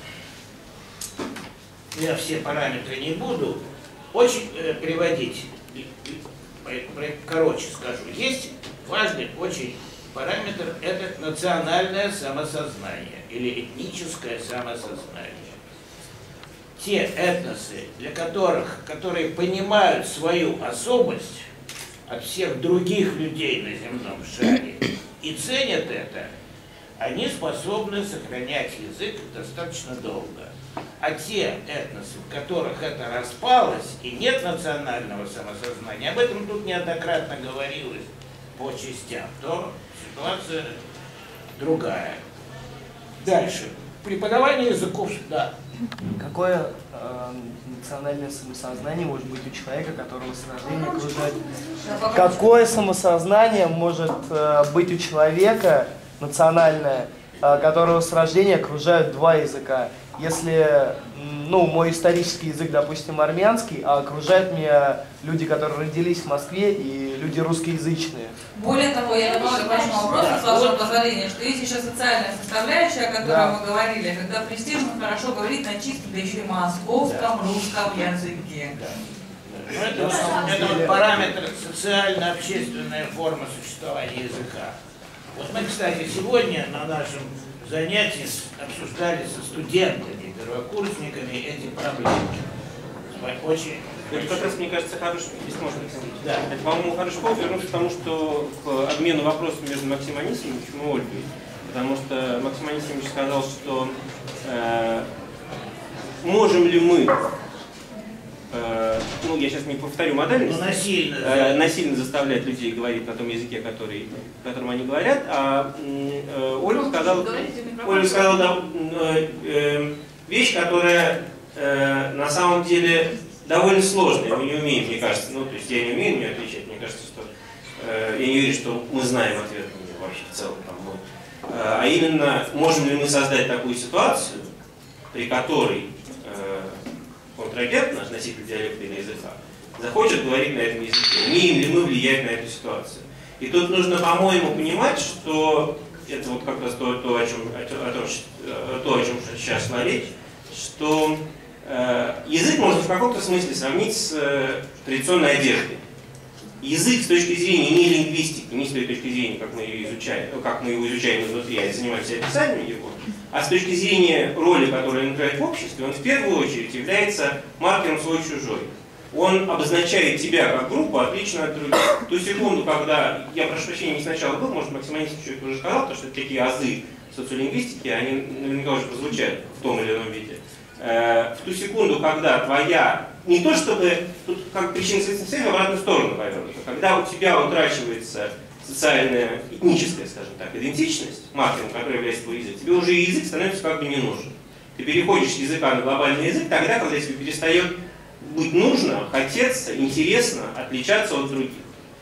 Speaker 2: я все параметры не буду очень э, приводить, короче скажу. Есть важный очень параметр, это национальное самосознание или этническое самосознание. Те этносы, для которых, которые понимают свою особость от всех других людей на земном шаре и ценят это, они способны сохранять язык достаточно долго. А те этносы, в которых это распалось и нет национального самосознания, об этом тут неоднократно говорилось по частям, то ситуация другая. Дальше. Преподавание языков, да.
Speaker 12: Какое э, национальное самосознание может быть у человека, которого с рождения окружает? Какое самосознание может э, быть у человека национальное, которого с рождения окружают два языка? если, ну, мой исторический язык, допустим, армянский, а окружают меня люди, которые родились в Москве, и люди русскоязычные.
Speaker 1: Более того, я добавлю к вашему вопросу, с вашего позволения, что есть еще социальная составляющая, о которой
Speaker 12: Да.
Speaker 1: мы говорили, когда престижно хорошо говорить на чистом, да еще и московском русском языке.
Speaker 2: Ну, это, вот, это вот параметр социально-общественная форма существования языка. Вот мы, кстати, сегодня на нашем занятии обсуждали со студентами, первокурсниками эти проблемы. Очень.
Speaker 10: Это как раз, мне кажется, хороший, если можно объяснить.
Speaker 2: Да.
Speaker 10: Это, по-моему, хороший повод вернуться к тому, что к обмену вопросами между Максимом Анисимовичем и Ольгой. Потому что Максим Анисимович сказал, что э, можем ли мы, э, ну я сейчас не повторю модальность,
Speaker 2: ну, насильно,
Speaker 10: э, насильно заставлять людей говорить на том языке, который, которым они говорят, а э, Ольга сказала, Ольга сказала да, э, э, вещь, которая э, на самом деле довольно сложная, мы не умеем, мне кажется, ну то есть я не умею на нее отвечать, мне кажется, что э, я не верю, что мы знаем ответ на нее вообще в целом. Там, ну, э, а именно, можем ли мы создать такую ситуацию, при которой э, контрагент, наш носитель диалекта или языка, захочет говорить на этом языке, умеем ли мы влиять на эту ситуацию. И тут нужно, по-моему, понимать, что это вот как раз то, то, о, чем, о, том, то, о чем сейчас шла речь, что э, язык можно в каком-то смысле сравнить с э, традиционной одеждой. Язык с точки зрения не лингвистики, не с той точки зрения, как мы, ее изучаем, как мы его изучаем изнутри, а занимаемся описанием его, а с точки зрения роли, которую он играет в обществе, он в первую очередь является маркером свой-чужой. Он обозначает тебя как группу отлично от других. В ту секунду, когда, я прошу прощения, не сначала был, может, Максим Анисимович уже сказал, потому что это такие азы социолингвистики, они наверняка уже прозвучали в том или ином виде. В ту секунду, когда твоя, не то чтобы, тут как причинно-следственная связь в обратную сторону повернута, когда у тебя утрачивается социальная, этническая, скажем так, идентичность, маркером, который является твой язык, тебе уже язык становится как бы не нужен. Ты переходишь с языка на глобальный язык тогда, когда тебе перестает быть нужно, хотеться, интересно отличаться от других.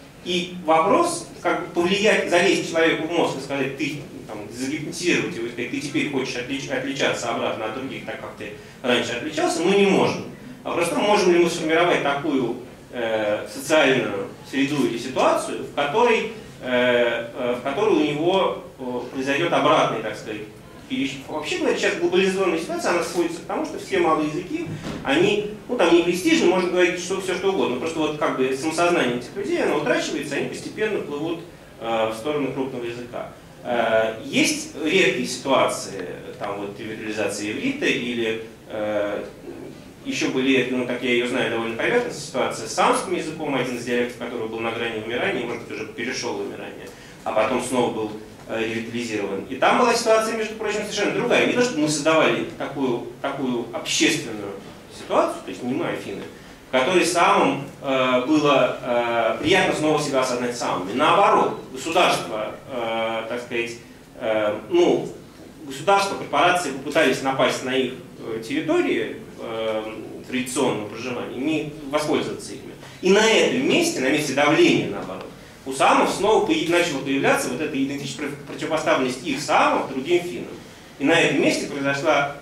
Speaker 10: И вопрос, как повлиять, залезть человеку в мозг и сказать, ты, там, загипнотизировать его, и сказать, ты теперь хочешь отлич, отличаться обратно от других, так как ты раньше отличался, мы не можем. А просто можем ли мы сформировать такую э, социальную среду или ситуацию, в которой, э, э, в которой у него э, произойдет обратный, так сказать, перещ- Вообще говоря, сейчас глобализованная ситуация, она сводится к тому, что все малые языки, они, ну там не престижны, можно говорить что, все что угодно, просто вот как бы самосознание этих людей, оно утрачивается, они постепенно плывут э, в сторону крупного языка. Э, есть редкие ситуации, там вот ревитализация иврита или э, еще были, ну, как я ее знаю, довольно поверхностная ситуация с самским языком, один из диалектов которого был на грани вымирания, может быть, уже перешел в вымирание, а потом снова был э, ревитализирован. И там была ситуация, между прочим, совершенно другая. Не то, что мы создавали такую, такую общественную ситуацию, то есть не мы, Афины, в которой самым э, было э, приятно снова себя осознать самыми. Наоборот, государство, э, так сказать, э, ну, государства, корпорации попытались напасть на их э, территории, традиционного проживания, не воспользоваться ими. И на этом месте, на месте давления, наоборот, у саамов снова начала появляться вот эта идентичная противопоставленность их саамов другим финнам. И на этом месте произошла,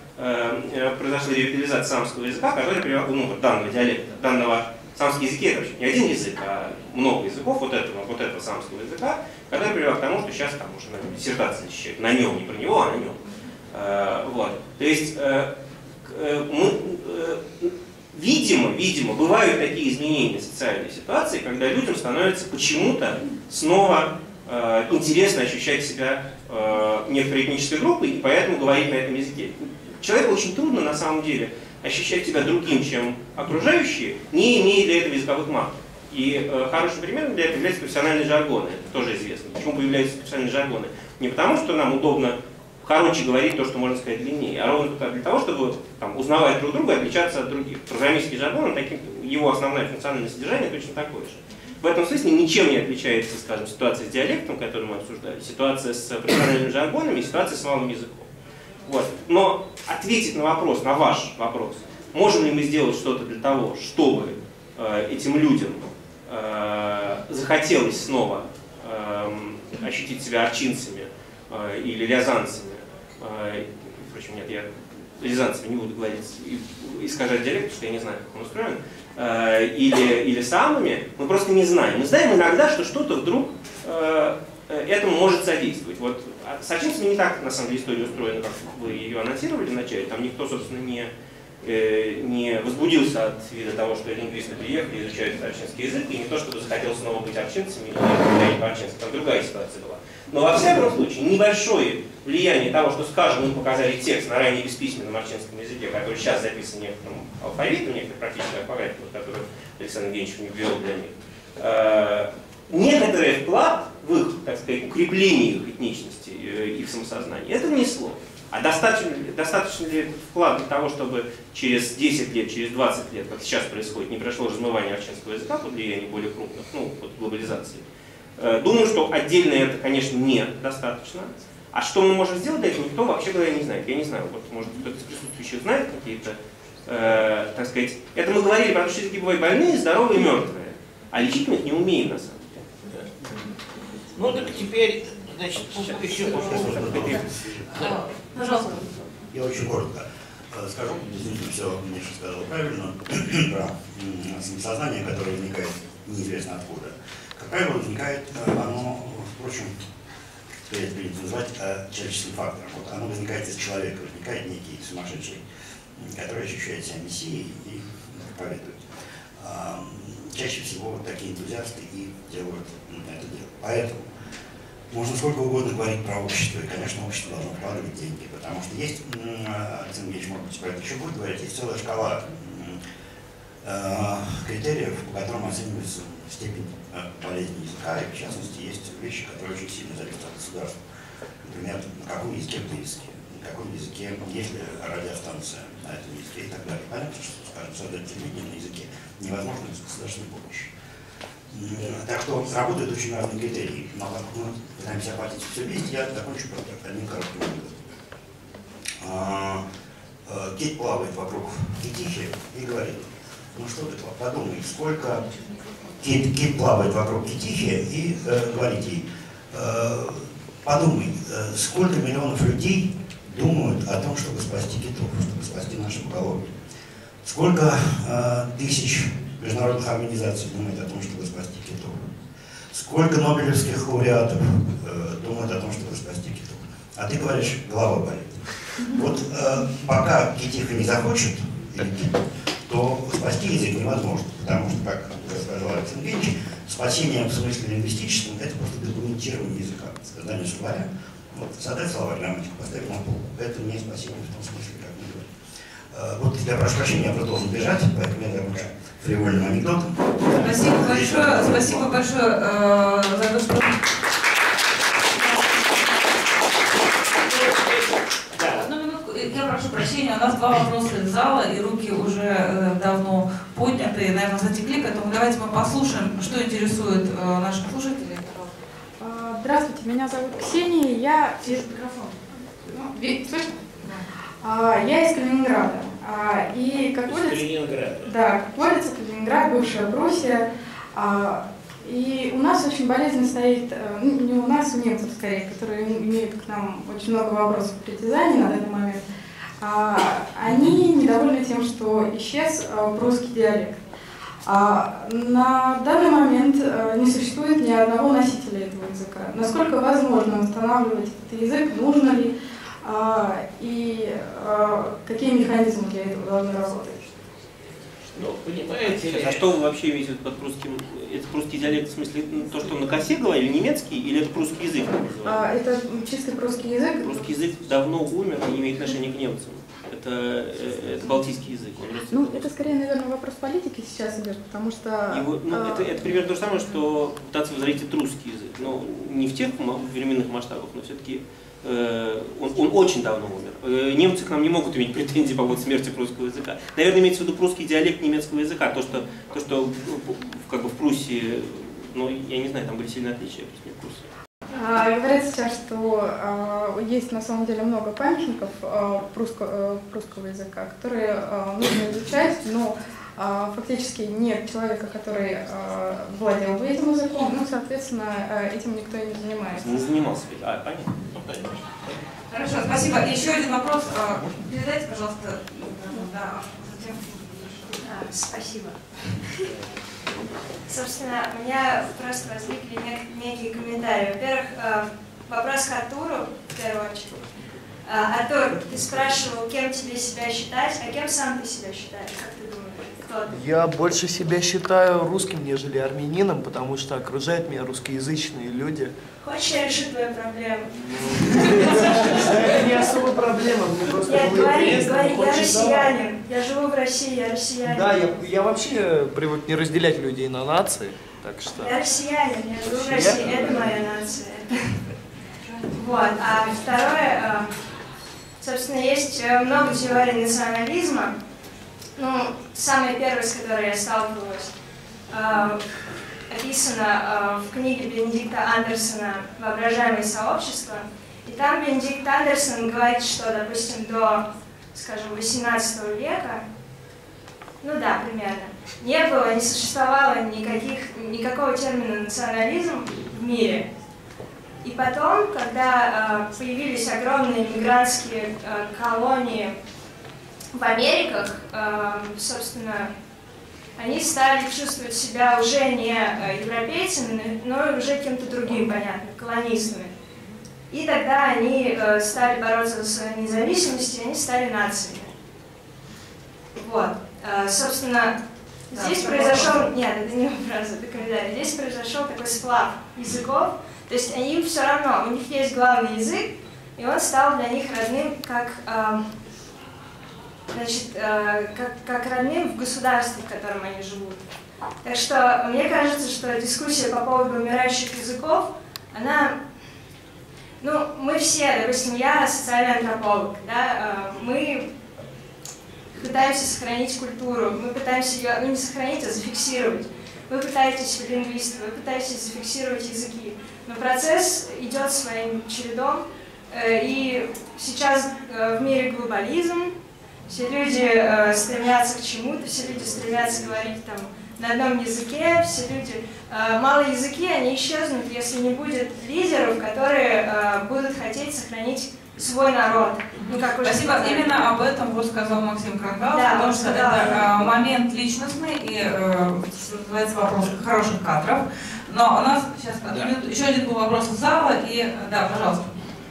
Speaker 10: э, произошла ревитализация самского языка, который привел, ну, данного диалекта, данного самский язык, это вообще не один язык, а много языков вот этого, вот этого самского языка, который привел к тому, что сейчас там уже на диссертация защищает, на нем, не про него, а на нем. Э, вот. То есть э, мы, видимо, видимо, бывают такие изменения социальной ситуации, когда людям становится почему-то снова э, интересно ощущать себя э, некоторой этнической группой и поэтому говорить на этом языке. Человеку очень трудно на самом деле ощущать себя другим, чем окружающие, не имея для этого языковых маркеров. И э, хорошим примером для этого являются профессиональные жаргоны. Это тоже известно. Почему появляются профессиональные жаргоны? Не потому, что нам удобно короче говорить то, что можно сказать длиннее, а ровно для того, чтобы там, узнавать друг друга и отличаться от других. Программистский жаргон, таким, его основное функциональное содержание точно такое же. В этом смысле ничем не отличается, скажем, ситуация с диалектом, которую мы обсуждали, ситуация с профессиональными жаргонами и ситуация с малым языком. Вот. Но ответить на вопрос, на ваш вопрос, можем ли мы сделать что-то для того, чтобы э, этим людям э, захотелось снова э, ощутить себя арчинцами э, или рязанцами. Впрочем, нет, я рязанцами, не буду говорить, искажать диалект, потому что я не знаю, как он устроен, или, или самыми, мы просто не знаем. Мы знаем иногда, что что-то вдруг этому может содействовать. Вот с ачинцами не так, на самом деле, история устроена, как вы ее анонсировали вначале. Там никто, собственно, не, не возбудился от вида того, что лингвисты приехали, изучают ачинский язык, и не то, чтобы захотел снова быть ачинцами или говорить по-ачински. Там другая ситуация была. Но во всяком случае, небольшое влияние того, что, скажем, мы показали текст на ранее бесписьменном ачинском языке, который сейчас записан некоторым алфавитом, некоторым практически алфавитом, который Александр Евгеньевич ввел для них, э, некоторый вклад в их, так сказать, укрепление их этничности и их самосознания это внесло. А достаточно, достаточно ли вклад для того, чтобы через десять лет, через двадцать лет, как сейчас происходит, не прошло размывание ачинского языка под влиянием более крупных, ну, под глобализацией? Думаю, что отдельно это, конечно, недостаточно. А что мы можем сделать для этого, никто вообще говоря не знает. Я не знаю, вот, может, кто-то из присутствующих знает какие-то, э, так сказать, это мы говорили, потому что языки бывают больные, здоровые и мертвые. А лечить мы их не умеем, на самом деле.
Speaker 2: Ну так теперь, значит, еще...
Speaker 1: Пожалуйста.
Speaker 6: Я очень коротко скажу, действительно, все Миша сказал правильно, про самосознание, которое возникает неизвестно откуда. Как правило, возникает оно, впрочем, что я принято называть человеческим фактором. Вот оно возникает из человека, возникает некий сумасшедший, который ощущает себя мессией и проповедует. Чаще всего вот такие энтузиасты и делают это дело. Поэтому можно сколько угодно говорить про общество, и, конечно, общество должно вкладывать деньги, потому что есть, Александр Ильич, может быть, про это еще будет говорить, есть целая шкала критериев, по которым оценивается степень болезни языка, и в частности есть вещи, которые очень сильно зависят от государства. Например, на каком языке в языке, на каком языке есть ли радиостанция на этом языке и так далее. Понятно, что, скажем, создать телевидение на языке невозможно без государственной помощи. Так что работают очень разные критерии. Но как мы пытаемся охватить все вместе, я закончу просто одним коротким выводом. Кит плавает вокруг китихи и говорит: ну что ты, подумай, сколько кит, кит плавает вокруг китихи и э, говорит ей, э, подумай, э, сколько миллионов людей думают о том, чтобы спасти китов, чтобы спасти наше поголовье. Сколько э, тысяч международных организаций думают о том, чтобы спасти китов. Сколько нобелевских лауреатов э, думают о том, чтобы спасти китов. А ты говоришь, голова болит. Вот э, пока китиха не захочет, то спасти язык невозможно, потому что, как сказал Александр Евгеньевич, спасение в смысле лингвистическом – это просто документирование языка, создание словаря. Вот, создать словарь, грамматику, поставить на пол – это не спасение в том смысле, как мы говорим. А, вот я прошу прощения, я просто должен бежать, поэтому я закончу фривольным анекдотом.
Speaker 1: Спасибо большое, спасибо большое э, за то, что... Я прошу прощения, у нас два вопроса из зала, и руки уже э, давно подняты, наверное, затекли, поэтому давайте мы послушаем, что интересует э, наших слушателей.
Speaker 7: Здравствуйте, меня зовут Ксения, я из... Ну, слышно? А, я из Калининграда. А, и как водится...
Speaker 2: Калининграда.
Speaker 7: Да, как водится, Калининград, бывшая Пруссия. А, и у нас очень болезненно стоит, не у нас, у немцев скорее, которые имеют к нам очень много вопросов и притязаний на данный момент. А, они недовольны тем, что исчез прусский диалект. А, на данный момент не существует ни одного носителя этого языка. Насколько возможно восстанавливать этот язык, нужно ли, а, и а, какие механизмы для этого должны работать?
Speaker 10: Ну, понимаете, а что вы вообще имеете под прусским? Это прусский диалект, в смысле, то, что на косе говорили, немецкий, или это прусский язык?
Speaker 7: А, это чисто прусский язык.
Speaker 10: Русский язык давно умер, не имеет отношения к немцам. Это, это балтийский язык.
Speaker 7: Ну, это скорее, наверное, вопрос политики сейчас идет, потому что...
Speaker 10: Его, ну, а... это, это примерно то же самое, что пытаться возродить русский язык. Но не в тех временных масштабах, но все-таки э, он, он очень давно умер. Э, немцы к нам не могут иметь претензий по поводу смерти прусского языка. Наверное, имеется в виду прусский диалект немецкого языка. То, что, то, что как бы в Пруссии, ну, я не знаю, там были сильные отличия, я просто не в курсе.
Speaker 7: А, говорят сейчас, что а, есть на самом деле много памятников а, прусского, а, прусского языка, которые а, нужно изучать, но а, фактически нет человека, который а, владел бы этим языком, ну, соответственно, а, этим никто и не занимается.
Speaker 10: Не занимался, а, понятно.
Speaker 1: Хорошо, спасибо. Еще один вопрос. Передайте, пожалуйста. Да, затем.
Speaker 13: А, спасибо. Собственно, у меня просто возникли нек- некие комментарии. Во-первых, вопрос к Артуру, в первую очередь. Артур, ты спрашивал, кем тебе себя считать, а кем сам ты себя считаешь? Как ты думаешь, кто ты?
Speaker 12: Я больше себя считаю русским, нежели армянином, потому что окружают меня русскоязычные люди.
Speaker 13: Хочешь, я решу твою проблему?
Speaker 12: Это не особо проблема, мне просто
Speaker 13: Нет,
Speaker 12: было
Speaker 13: говори,
Speaker 12: интересно.
Speaker 13: говори, я
Speaker 12: Хочешь,
Speaker 13: россиянин, я живу в России, я россиянин.
Speaker 12: Да, я, я вообще привык не разделять людей на нации, так что...
Speaker 13: Я россиянин, я живу в России, это моя нация. Вот, а второе, собственно, есть много теорий национализма. Ну, самая первая, с которой я сталкивалась, описана в книге Бенедикта Андерсона «Воображаемое сообщество». И там Бенедикт Андерсон говорит, что, допустим, до, скажем, восемнадцатого века, ну да, примерно, не было, не существовало никаких, никакого термина «национализм» в мире. И потом, когда э, появились огромные мигрантские э, колонии в Америках, э, собственно, они стали чувствовать себя уже не э, европейцами, но уже кем-то другим, понятно, колонистами. И тогда они э, стали бороться за свою независимость, и они стали нациями. Вот. Э, собственно,
Speaker 1: да,
Speaker 13: здесь произошел... Нет, это не вопрос, это комментарий. Здесь произошел такой сплав языков. То есть им все равно, у них есть главный язык, и он стал для них родным, как, э, значит, э, как, как родным в государстве, в котором они живут. Так что мне кажется, что дискуссия по поводу умирающих языков, она, ну, мы все, допустим, я социальный антрополог, да, э, мы пытаемся сохранить культуру, мы пытаемся ее, ну, не сохранить, а зафиксировать. Вы пытаетесь, лингвисты, вы пытаетесь зафиксировать языки. Но процесс идет своим чередом, и сейчас в мире глобализм, все люди стремятся к чему-то, все люди стремятся говорить там на одном языке, все люди... Малые языки, они исчезнут, если не будет лидеров, которые будут хотеть сохранить свой народ. Ну, как уже
Speaker 1: Спасибо.
Speaker 13: сказали.
Speaker 1: Именно об этом вот сказал Максим Крангаус,
Speaker 13: Да,
Speaker 1: потому что
Speaker 13: да,
Speaker 1: это
Speaker 13: да.
Speaker 1: э, момент личностный и, э, что называется, вопрос хороших кадров. Но у нас сейчас одну минуту, еще один был вопрос из зала, и да, пожалуйста.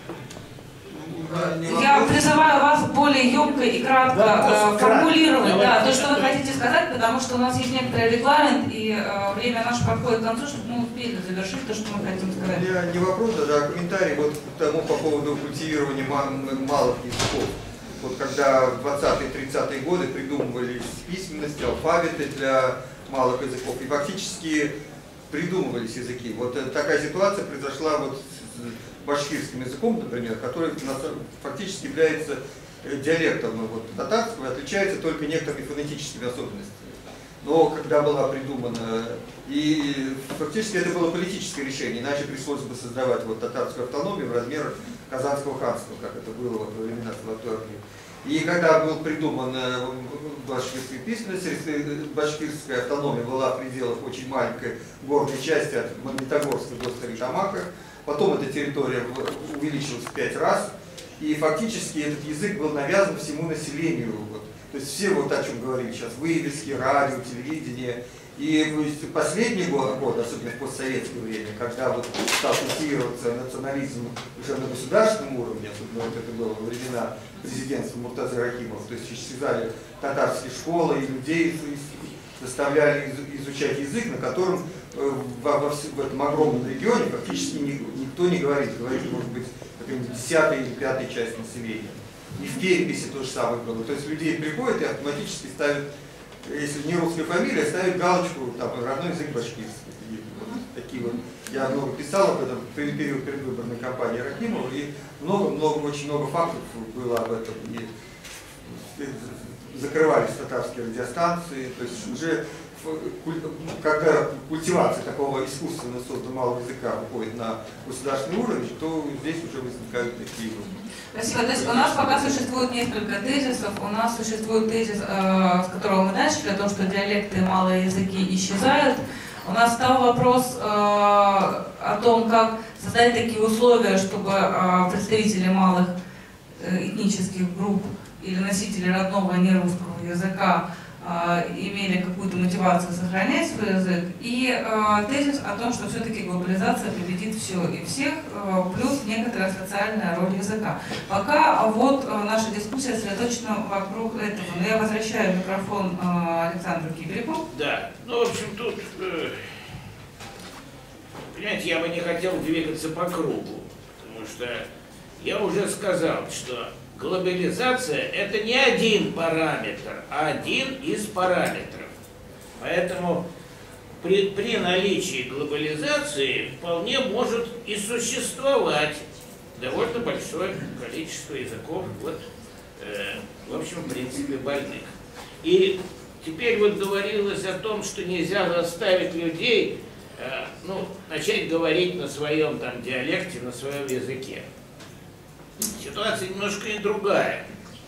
Speaker 1: Я призываю вас более емко и кратко
Speaker 12: Да,
Speaker 1: э, формулировать
Speaker 12: кратко.
Speaker 1: да, то, что вы хотите сказать, потому что у нас есть некоторый регламент, и э, время наше подходит к концу, чтобы мы успели завершить то, что мы хотим
Speaker 9: У
Speaker 1: сказать.
Speaker 9: меня не вопрос, а комментарий вот к тому по поводу культивирования малых языков. Вот когда в двадцатые-тридцатые годы придумывались письменности, алфавиты для малых языков, и фактически придумывались языки. Вот такая ситуация произошла вот с башкирским языком, например, который фактически является диалектом вот, татарского и отличается только некоторыми фонетическими особенностями. Но когда была придумана, и фактически это было политическое решение, иначе пришлось бы создавать вот татарскую автономию в размерах Казанского ханства, как это было вот во времена Золотой Орды. И когда был придуман башкирская письменность, башкирская автономия была в пределах очень маленькой горной части от Магнитогорска до Стерлитамака, потом эта территория увеличилась в пять раз, и фактически этот язык был навязан всему населению. Вот. То есть все вот о чем говорили сейчас, вывески, радио, телевидение. И в последний год, год, особенно в постсоветское время, когда вот стал культивироваться национализм уже на государственном уровне, особенно вот это было во времена президентства Муртазы Рахимова, то есть исчезали татарские школы, и людей заставляли изучать язык, на котором во, во в этом огромном регионе фактически никто не говорит, говорит, может быть, какой-нибудь десятой или пятой части населения. И в переписи то же самое было. То есть людей приходят и автоматически ставят, если не русская фамилия, ставят галочку, там, родной язык башкирский. Вот такие вот. Я много писал об этом в период предвыборной кампании Рахимова, и много-много, очень много фактов было об этом. И закрывались татарские радиостанции, то есть уже когда культивация такого искусственно созданного малого языка уходит на государственный уровень, то здесь уже возникают такие вот.
Speaker 1: Спасибо. То есть у нас пока существует несколько тезисов. У нас существует тезис, э, с которого мы начали, о том, что диалекты и малые языки исчезают. У нас стал вопрос э, о том, как создать такие условия, чтобы э, представители малых этнических групп или носители родного нерусского языка имели какую-то мотивацию сохранять свой язык, и э, тезис о том, что все-таки глобализация победит все и всех, э, плюс некоторая социальная роль языка. Пока вот э, наша дискуссия сосредоточена вокруг этого. Но я возвращаю микрофон э, Александру Кибрику.
Speaker 2: Да, ну, в общем, тут, э, понимаете, я бы не хотел двигаться по кругу, потому что я уже сказал, что глобализация – это не один параметр, а один из параметров. Поэтому при, при наличии глобализации вполне может и существовать довольно большое количество языков, вот, э, в общем, в принципе, больных. И теперь вот говорилось о том, что нельзя заставить людей э, ну, начать говорить на своем там диалекте, на своем языке. Ситуация немножко и другая.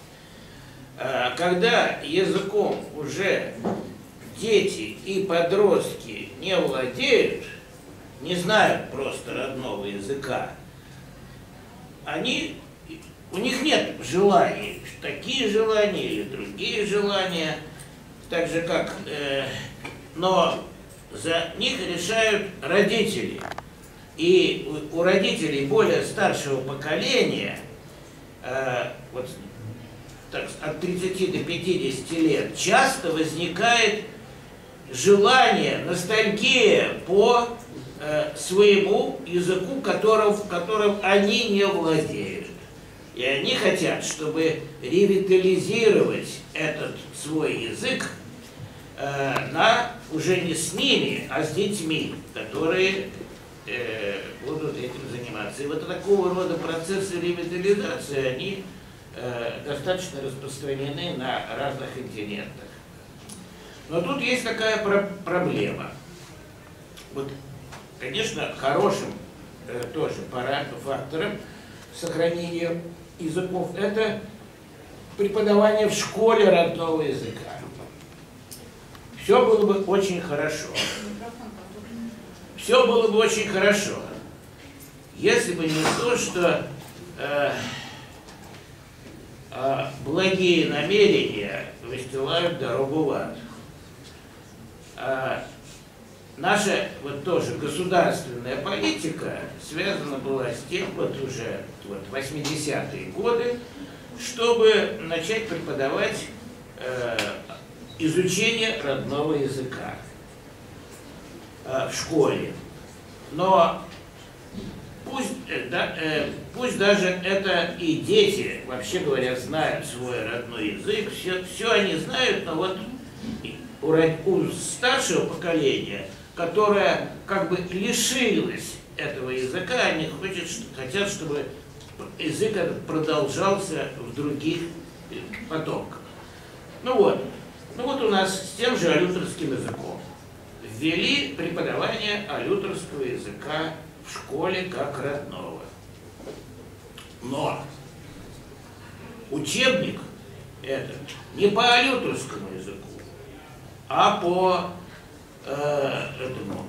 Speaker 2: Когда языком уже дети и подростки не владеют, не знают просто родного языка, они, у них нет желаний, такие желания или другие желания, так же как, э, но за них решают родители. И у, у родителей более старшего поколения, э, вот, так, от тридцати до пятидесяти лет, часто возникает желание, ностальгия по э, своему языку, которым, которым они не владеют. И они хотят, чтобы ревитализировать этот свой язык э, на, уже не с ними, а с детьми, которые э, будут этим заниматься. И вот такого рода процессы ревитализации, они э, достаточно распространены на разных континентах. Но тут есть такая про проблема. Вот, конечно, хорошим э, тоже фактором сохранения языков — это преподавание в школе родного языка. Все было бы очень хорошо. Все было бы очень хорошо, если бы не то, что э, э, благие намерения выстилают дорогу в ад. Э, наша вот тоже государственная политика связана была с тем, вот уже вот, восьмидесятые годы, чтобы начать преподавать э, изучение родного языка э, в школе. Но пусть, э, да, э, пусть даже это и дети, вообще говоря, знают свой родной язык, все, все они знают, но вот у, у старшего поколения, которое как бы лишилось этого языка, они хотят, хотят, чтобы язык этот продолжался в других потомках. Ну вот, ну вот у нас с тем же алюторским языком ввели преподавание алюторского языка в школе как родного. Но учебник этот не по алюторскому языку, а по э, этому,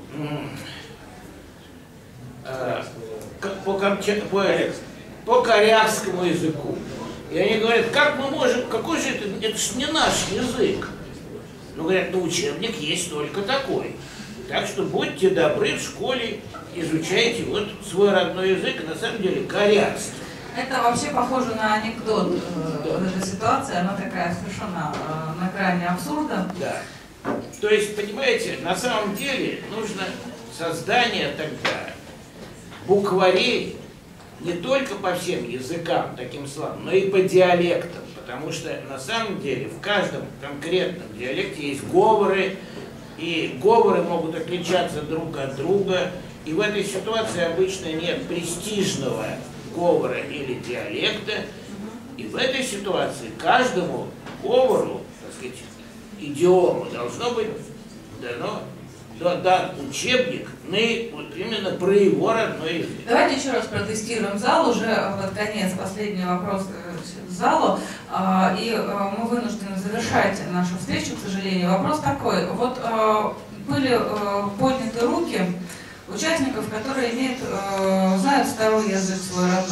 Speaker 2: э, по, по, по корякскому языку. И они говорят, как мы можем, какой же это, это же не наш язык. Ну, говорят, ну учебник есть только такой. Так что будьте добры, в школе изучайте вот свой родной язык, на самом деле корякский.
Speaker 1: Это вообще похоже на анекдот. Вот эта ситуация, она такая совершенно на грани абсурда.
Speaker 2: Да. То есть, понимаете, на самом деле нужно создание тогда букварей не только по всем языкам, таким словам, но и по диалектам, потому что на самом деле в каждом конкретном диалекте есть говоры, и говоры могут отличаться друг от друга, и в этой ситуации обычно нет престижного говора или диалекта, и в этой ситуации каждому говору, так сказать, идиому должно быть дано дан учебник на, вот именно про его родной язык.
Speaker 1: Давайте еще раз протестируем зал, уже под конец последний вопрос к залу, и мы вынуждены завершать нашу встречу, к сожалению. Вопрос такой, вот были подняты руки участников, которые имеют, знают второй язык свой родной.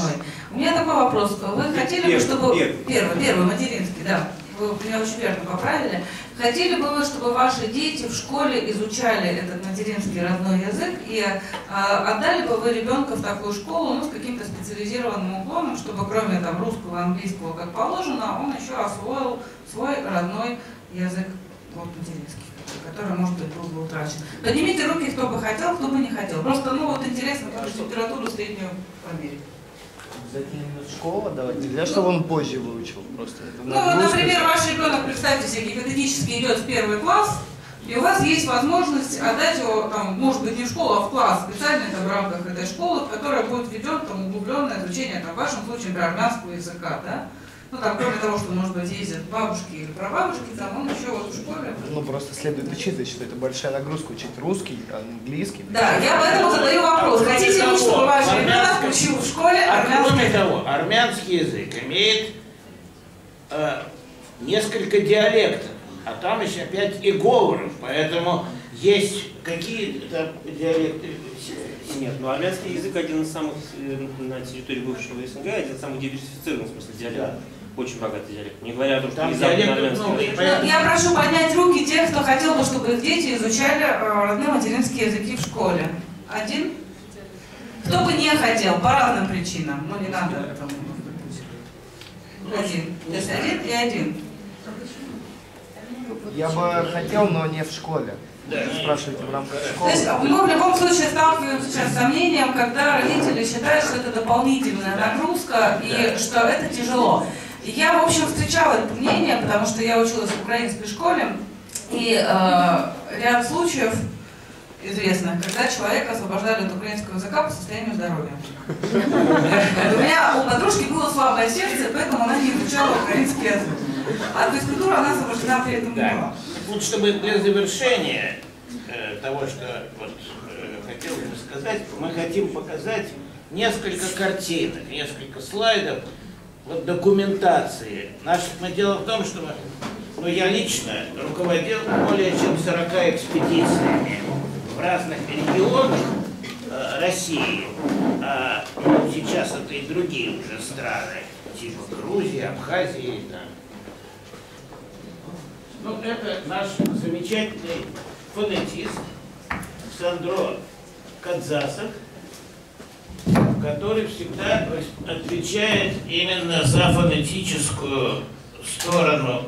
Speaker 1: У меня такой вопрос. Вы хотели бы,
Speaker 10: Первый,
Speaker 1: чтобы...
Speaker 10: первый.
Speaker 1: Первый, первый, материнский, да. Вы меня очень верно поправили. Хотели бы вы, чтобы ваши дети в школе изучали этот материнский родной язык и а, отдали бы вы ребенка в такую школу, ну, с каким-то специализированным уклоном, чтобы кроме там русского, английского, как положено, он еще освоил свой родной язык, вот, материнский, который, может быть, был бы утрачен. Поднимите руки, кто бы хотел, кто бы не хотел. Просто, ну, вот интересно, как температуру среднюю померить.
Speaker 12: Обязательно именно школа давать? Нельзя, чтобы он позже выучил просто. Это
Speaker 1: Ну,
Speaker 12: нагрузка.
Speaker 1: например, ваш ребенок, представьте себе, гипотетически идет в первый класс, и у вас есть возможность отдать его, там, может быть, не в школу, а в класс, специально это в рамках этой школы, в которой будет введен там углубленное изучение, там, в вашем случае, например, армянского языка, да? Ну, там, кроме того, что, может быть, ездят бабушки или прабабушки, там, он еще вот в школе.
Speaker 12: Ну, просто следует учитывать, что это большая нагрузка учить русский, английский.
Speaker 1: Да, я поэтому задаю вопрос. Хотите ли, чтобы ваш ребенок учил в школе
Speaker 2: А
Speaker 1: армянский
Speaker 2: кроме
Speaker 1: язык?
Speaker 2: того, армянский язык имеет э, несколько диалектов, а там еще опять и говоров, поэтому есть какие-то диалекты.
Speaker 10: Нет, но армянский язык один из самых э, на территории бывшего СНГ, один из самых диверсифицированных, в смысле, диалектов. Очень богатый диалект. Не говоря о том, что
Speaker 2: Там
Speaker 10: и западный
Speaker 2: диалектов много,
Speaker 10: армянский.
Speaker 2: и поэтому-
Speaker 1: Я прошу поднять руки тех, кто хотел бы, чтобы их дети изучали э, родные материнские языки в школе. Один? Кто бы не хотел, по разным причинам. Ну, не надо там. Один. То есть один и один.
Speaker 12: Я бы хотел, но не в школе.
Speaker 2: Да.
Speaker 12: Спрашивайте в рамках
Speaker 1: То
Speaker 12: школы.
Speaker 1: есть мы в любом случае сталкиваемся сейчас с сомнением, когда родители считают, что это дополнительная нагрузка и что это тяжело. И я, в общем, встречала это мнение, потому что я училась в украинской школе, и э, ряд случаев известных, когда человека освобождали от украинского языка по состоянию здоровья. У меня у подружки было слабое сердце, поэтому она не изучала украинский язык. А от физкультуры она освобождена при этом не была.
Speaker 2: Да. Вот чтобы для завершения э, того, что вот, э, хотел бы сказать, мы хотим показать несколько картинок, несколько слайдов вот, документации. Наш, мы, дело в том, что мы, ну, я лично руководил более чем сорока экспедициями в разных регионах э, России. А, ну, сейчас это и другие уже страны, типа Грузии, Абхазии, там. Ну, это наш замечательный фонетист Сандро Кадзасов, который всегда отвечает именно за фонетическую сторону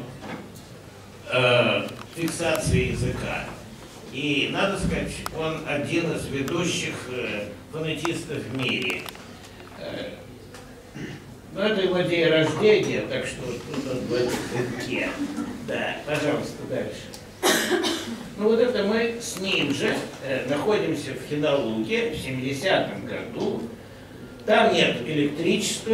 Speaker 2: э, фиксации языка. И, надо сказать, он один из ведущих э, фонетистов в мире. Э, Ну, это его день рождения, так что вот тут он в этом цветке. Да, пожалуйста, дальше. Ну вот это мы с ним же э, находимся в Хинолуге в семидесятом году. Там нет электричества,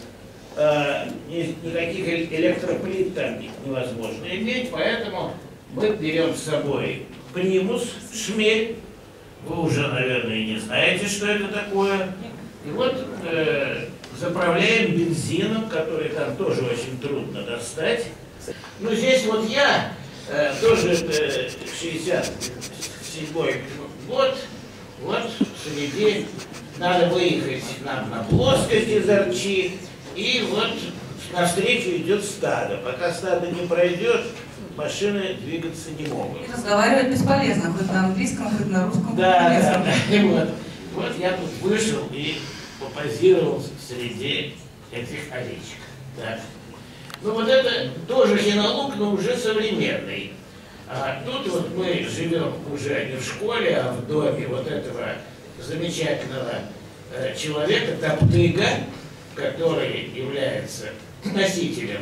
Speaker 2: э, ни, никаких электроплит там невозможно иметь, поэтому мы берем с собой примус, шмель. Вы уже, наверное, не знаете, что это такое. И вот э, заправляем бензином, который там тоже очень трудно достать. Ну, здесь вот я, э, тоже э, шестьдесят седьмой год, вот, среди, надо выехать нам на плоскость из Арчи, и вот навстречу идет стадо. Пока стадо не пройдет, машины двигаться не могут.
Speaker 1: И разговаривать бесполезно, хоть на английском, хоть на русском.
Speaker 2: Да, да, да. И вот, вот я тут вышел и попозировал среди этих овечек. Да. Ну вот это тоже Хинолуг, но уже современный. А тут вот мы живем уже не в школе, а в доме вот этого замечательного э, человека, Топтыга, который является носителем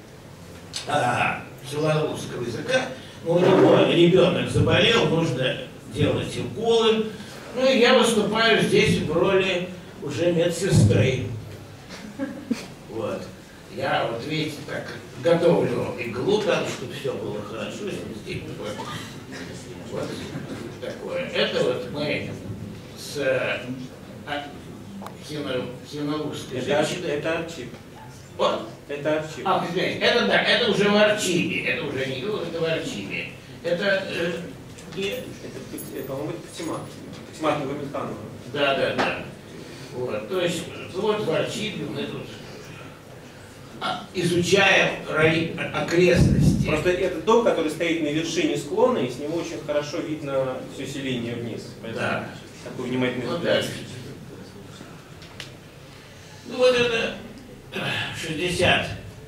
Speaker 2: а, белорусского языка. Ну, у него ребенок заболел, нужно делать уколы. Ну и я выступаю здесь в роли уже медсестры. Вот. Я вот, видите, так готовлю иглу там, чтобы все было хорошо. Здесь вот, вот такое. Это вот мы с а, хино, хинолужской женщиной.
Speaker 10: Это Арчиб.
Speaker 2: Вот.
Speaker 10: Это Арчиб.
Speaker 2: А, извините, это да, это уже в Арчибе. Это уже не игла, это в Арчибе. Это, э, не...
Speaker 10: это, по-моему, это Патимат. Патимат Нурмитханова.
Speaker 2: Да, да, да. Вот, то есть, вот в Арчибе мы тут изучаем рай... окрестности.
Speaker 10: Просто это дом, который стоит на вершине склона, и с него очень хорошо видно все селение вниз. Поэтому
Speaker 2: да.
Speaker 10: Такой внимательный
Speaker 2: вот
Speaker 10: взгляд.
Speaker 2: Ну вот это шестьдесят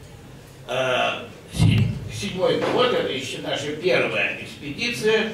Speaker 2: седьмой год, это еще наша первая экспедиция.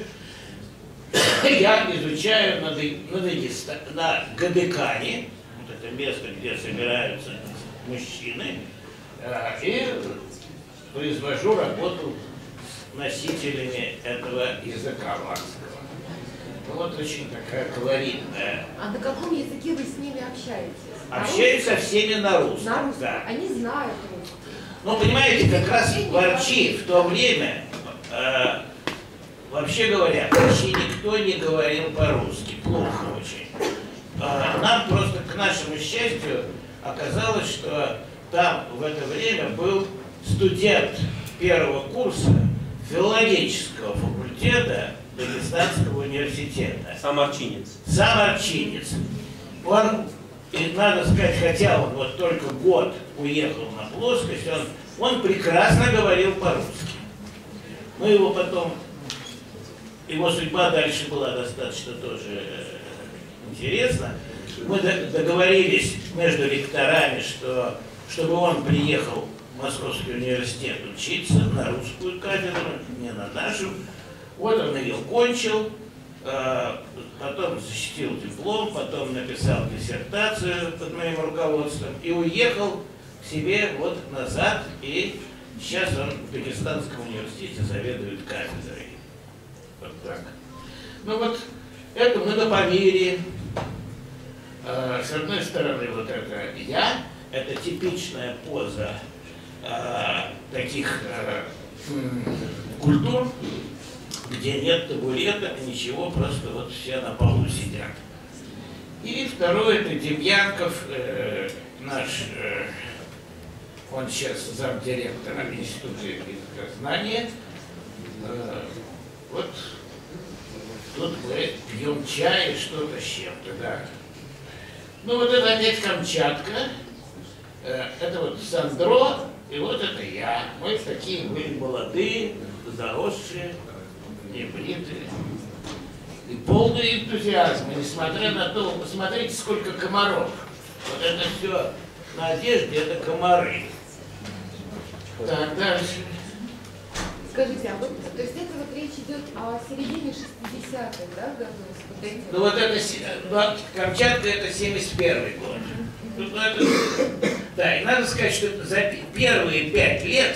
Speaker 2: Я изучаю на, на, Дагестан, на Гадыкане, вот это место, где собираются мужчины, и произвожу работу с носителями этого языка лакского. Вот очень такая колоритная.
Speaker 14: А на каком языке вы с ними общаетесь?
Speaker 2: Общаюсь со всеми на русском.
Speaker 14: На русском?
Speaker 2: Да.
Speaker 14: Они знают русский.
Speaker 2: Ну, понимаете, как раз в Арчи в то время, э, вообще говоря, почти никто не говорил по-русски, плохо очень. Э, нам просто, к нашему счастью, оказалось, что там в это время был студент первого курса филологического факультета Дагестанского университета.
Speaker 10: Сам арчинец.
Speaker 2: Сам арчинец. Он, и надо сказать, хотя он вот только год уехал на плоскость, он, он прекрасно говорил по-русски. Ну, его потом, его судьба дальше была достаточно тоже интересна. Мы договорились между ректорами, что, чтобы он приехал в Московский университет учиться на русскую кафедру, не на нашу. Вот он ее кончил, потом защитил диплом, потом написал диссертацию под моим руководством и уехал к себе вот назад, и сейчас он в Дагестанском университете заведует кафедрой. Вот так. Ну вот, это мы на Памире. С одной стороны, вот это я, это типичная поза таких культур, где нет табуреток, ничего, просто вот все на полу сидят. И второй, это Демьянков, э, наш, э, он сейчас замдиректора Института языкознания. Э, вот тут мы пьем чай и что-то с чем-то, да. Ну вот это опять Камчатка, э, это вот Сандро, и вот это я. Мы такие были молодые, заросшие, небритые. И полный энтузиазм, и несмотря на то, посмотрите, сколько комаров. Вот это все на одежде, это комары. Так, дальше.
Speaker 14: Скажите, а вот, то есть это вот речь идет о середине шестидесятых, да, годов?
Speaker 2: Ну вот это, ну, Камчатка это семьдесят первый год. Ну, это, да, и надо сказать, что за первые пять лет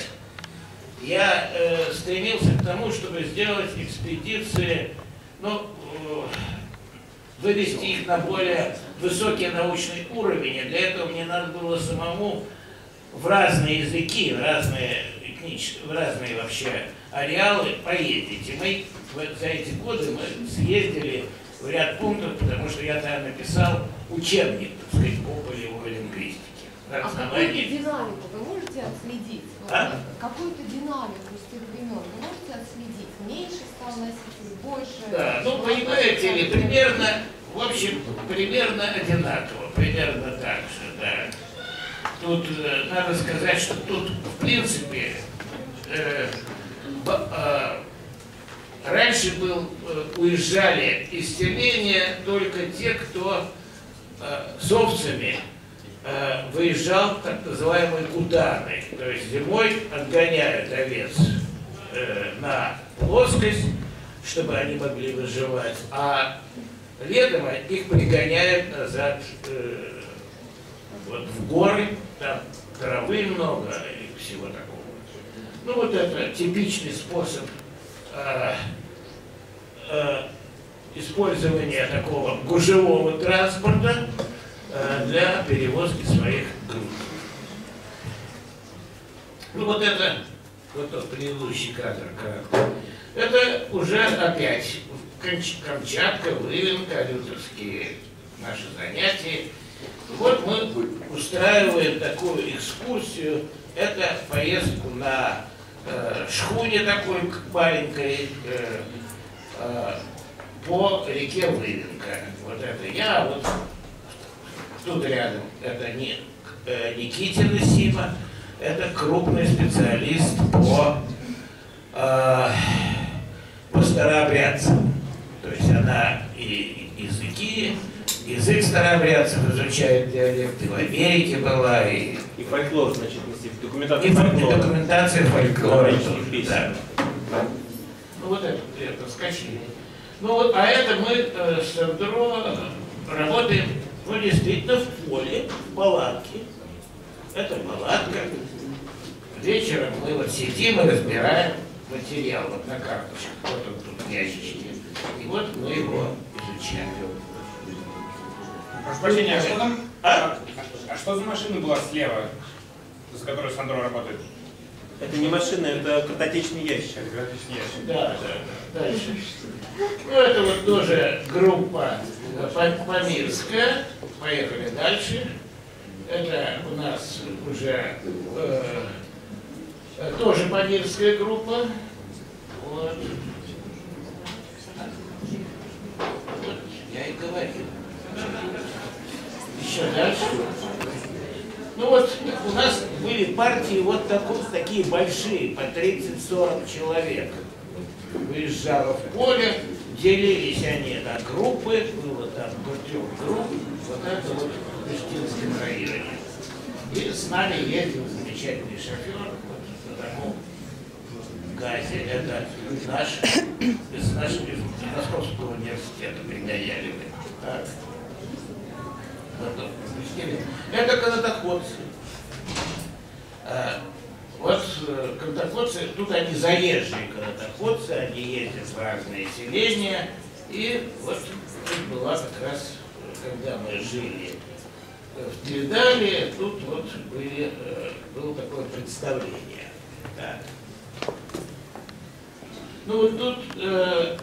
Speaker 2: я э, стремился к тому, чтобы сделать экспедиции, ну, э, вывести их на более высокий научный уровень. И для этого мне надо было самому в разные языки, в разные этнические, в разные вообще ареалы поездить. И мы за эти годы мы съездили в ряд пунктов, потому что я там написал учебник, так сказать, по полевой лингвистике.
Speaker 14: А какую-то динамику вы можете отследить?
Speaker 2: А?
Speaker 14: Какую-то динамику с тех времен вы можете отследить? Меньше стал носителей, больше?
Speaker 2: Да, ну понимаете ли, примерно, в общем, примерно одинаково, примерно так же, да. Тут э, надо сказать, что тут, в принципе, э, э, раньше был, э, уезжали из селения только те, кто э, с овцами э, выезжал так называемые кутаны. То есть зимой отгоняют овец э, на плоскость, чтобы они могли выживать, а летом их пригоняют назад э, вот в горы, там травы много и всего такого. Ну вот это типичный способ э, э, использования такого гужевого транспорта э, для перевозки своих грузов. Ну вот это, вот тот предыдущий кадр, это уже опять Камчатка, Вывенка, Алютовские наши занятия. Вот мы устраиваем такую экскурсию, это поездку на э, шхуне такой маленькой э, э, по реке Вывенка. Вот это я, вот тут рядом это не э, Никитина Сима, это крупный специалист по, э, по старообрядцам. То есть она и языки, язык старообрядцев изучает, диалекты, в Америке была, и,
Speaker 10: и фольклор, значит, документация
Speaker 2: и
Speaker 10: фольклора.
Speaker 2: документация фольклора.
Speaker 10: Да.
Speaker 2: Ну вот это, это скачили. Ну вот, а это мы э, с Андро работаем, ну действительно, в поле, в палатке. Это палатка. Вечером мы вот сидим и разбираем материал вот на карточках. Вот он тут ящички. И вот мы его изучаем.
Speaker 11: Прошу прощения, а что там?
Speaker 2: А?
Speaker 11: А что за машина была слева, за которой Сандро работает?
Speaker 10: Это не машина, это картотечный ящик.
Speaker 11: Это картотечный ящик.
Speaker 2: Да, да, да. Дальше. Ну, это вот тоже группа Памирская. Поехали дальше. Это у нас уже э, тоже Памирская группа. Вот. Вот я и говорил. Еще дальше. Ну вот у нас были партии вот такой, такие большие, по тридцать-сорок человек. Выезжало в поле, делились они на группы, было там до трех групп, вот это вот в Кыштинском районе. И с нами ездил замечательный шофер вот на таком газе, это наш, из нашего из Московского университета пригоняли. Так. Это канатоходцы. Вот канатоходцы, тут они заезжие канатоходцы, они ездят в разные селения. И вот тут была как раз, когда мы жили в Тледале, тут вот были, было такое представление. Так. Ну вот тут э,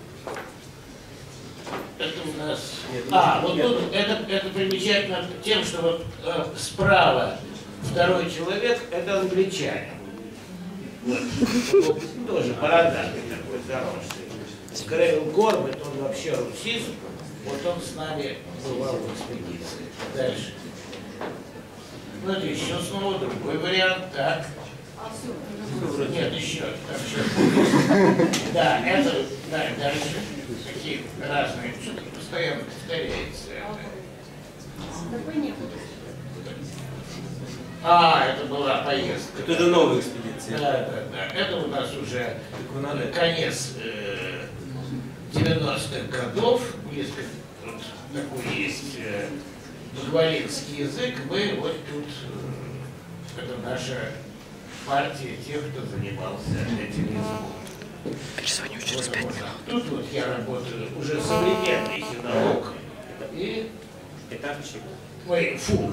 Speaker 2: это у нас... А, вот тут это, это примечательно тем, что вот э, справа второй человек — это англичанин. Вот. Вот, тоже бородатый такой, хороший. Грейл Горбет, он вообще русист. Вот он с нами бывал в экспедиции. Дальше. Ну это еще снова другой вариант. Так. Нет, еще. Так, еще. Да, это, да, дальше. Такие разные, что-то постоянно повторяется.
Speaker 14: Такой не было.
Speaker 2: А, это была поездка.
Speaker 10: Это уже новая экспедиция.
Speaker 2: Да, да, да. Это у нас уже конец э, девяностых годов. Близко вот такой есть э, бахвалинский язык. Мы вот тут, э, это наша партия тех, кто занимался этим языком.
Speaker 12: Перезвоню через пять минут.
Speaker 2: Тут вот я работаю уже современный хинолог. И
Speaker 10: этапчик.
Speaker 2: Ой, фу.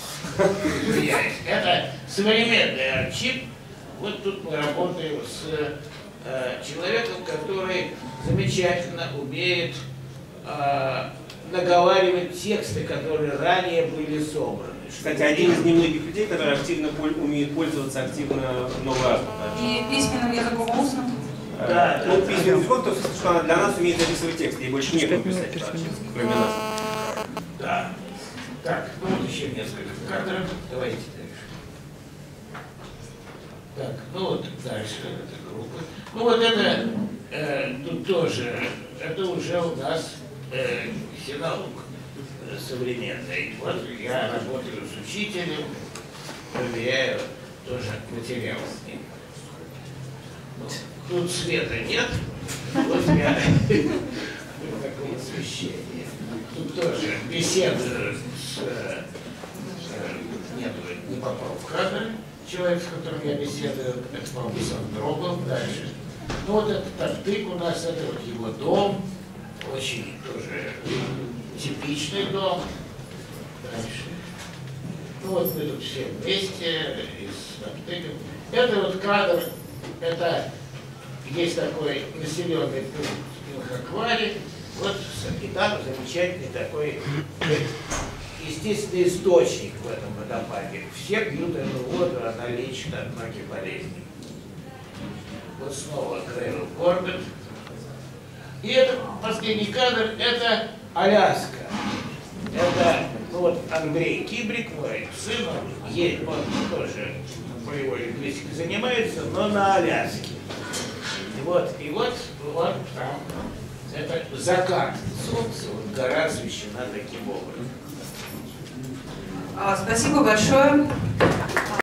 Speaker 2: Это современный арчип. Вот тут мы работаем с э, человеком, который замечательно умеет э, наговаривать тексты, которые ранее были собраны.
Speaker 10: Кстати, один из немногих людей, который активно умеет пользоваться активно новой азбукой.
Speaker 1: И письменным языком устным.
Speaker 10: Да, ну, письменный язык, то, что она для нас умеет записывать текст, ей больше некому писать, кроме нас.
Speaker 2: Да. Так, ну вот еще несколько кадров. Давайте дальше. Так, ну вот дальше эта группа. Ну вот это, э, тут тоже, это уже у нас э, хинолог э, современный. Вот я работаю с учителем, проверяю тоже материал с ним. Ну, тут света нет, вот я такое освещение. Тут тоже беседую с, э, нет, не попал в кадр, человек, с которым я беседую, это, по-моему, Сандро был. Дальше. Ну вот этот Тартык у нас, это вот его дом, очень тоже типичный дом. Дальше. Ну вот мы тут все вместе, и с Тартыком. Это вот кадр, это есть такой населенный пункт Илхаквари. Вот и там замечательный такой естественный источник в этом водопаде. Все пьют эту воду, она лечит от многих болезней. Вот снова Грейл Горбет. И это последний кадр, это Аляска. Это Ну вот Андрей Кибрик, мой сын, он, есть, он тоже полевой лингвистикой занимается, но на Аляске. И вот, и вот, вот там, это закат солнца, вот гора освещена таким образом.
Speaker 1: А, Спасибо большое.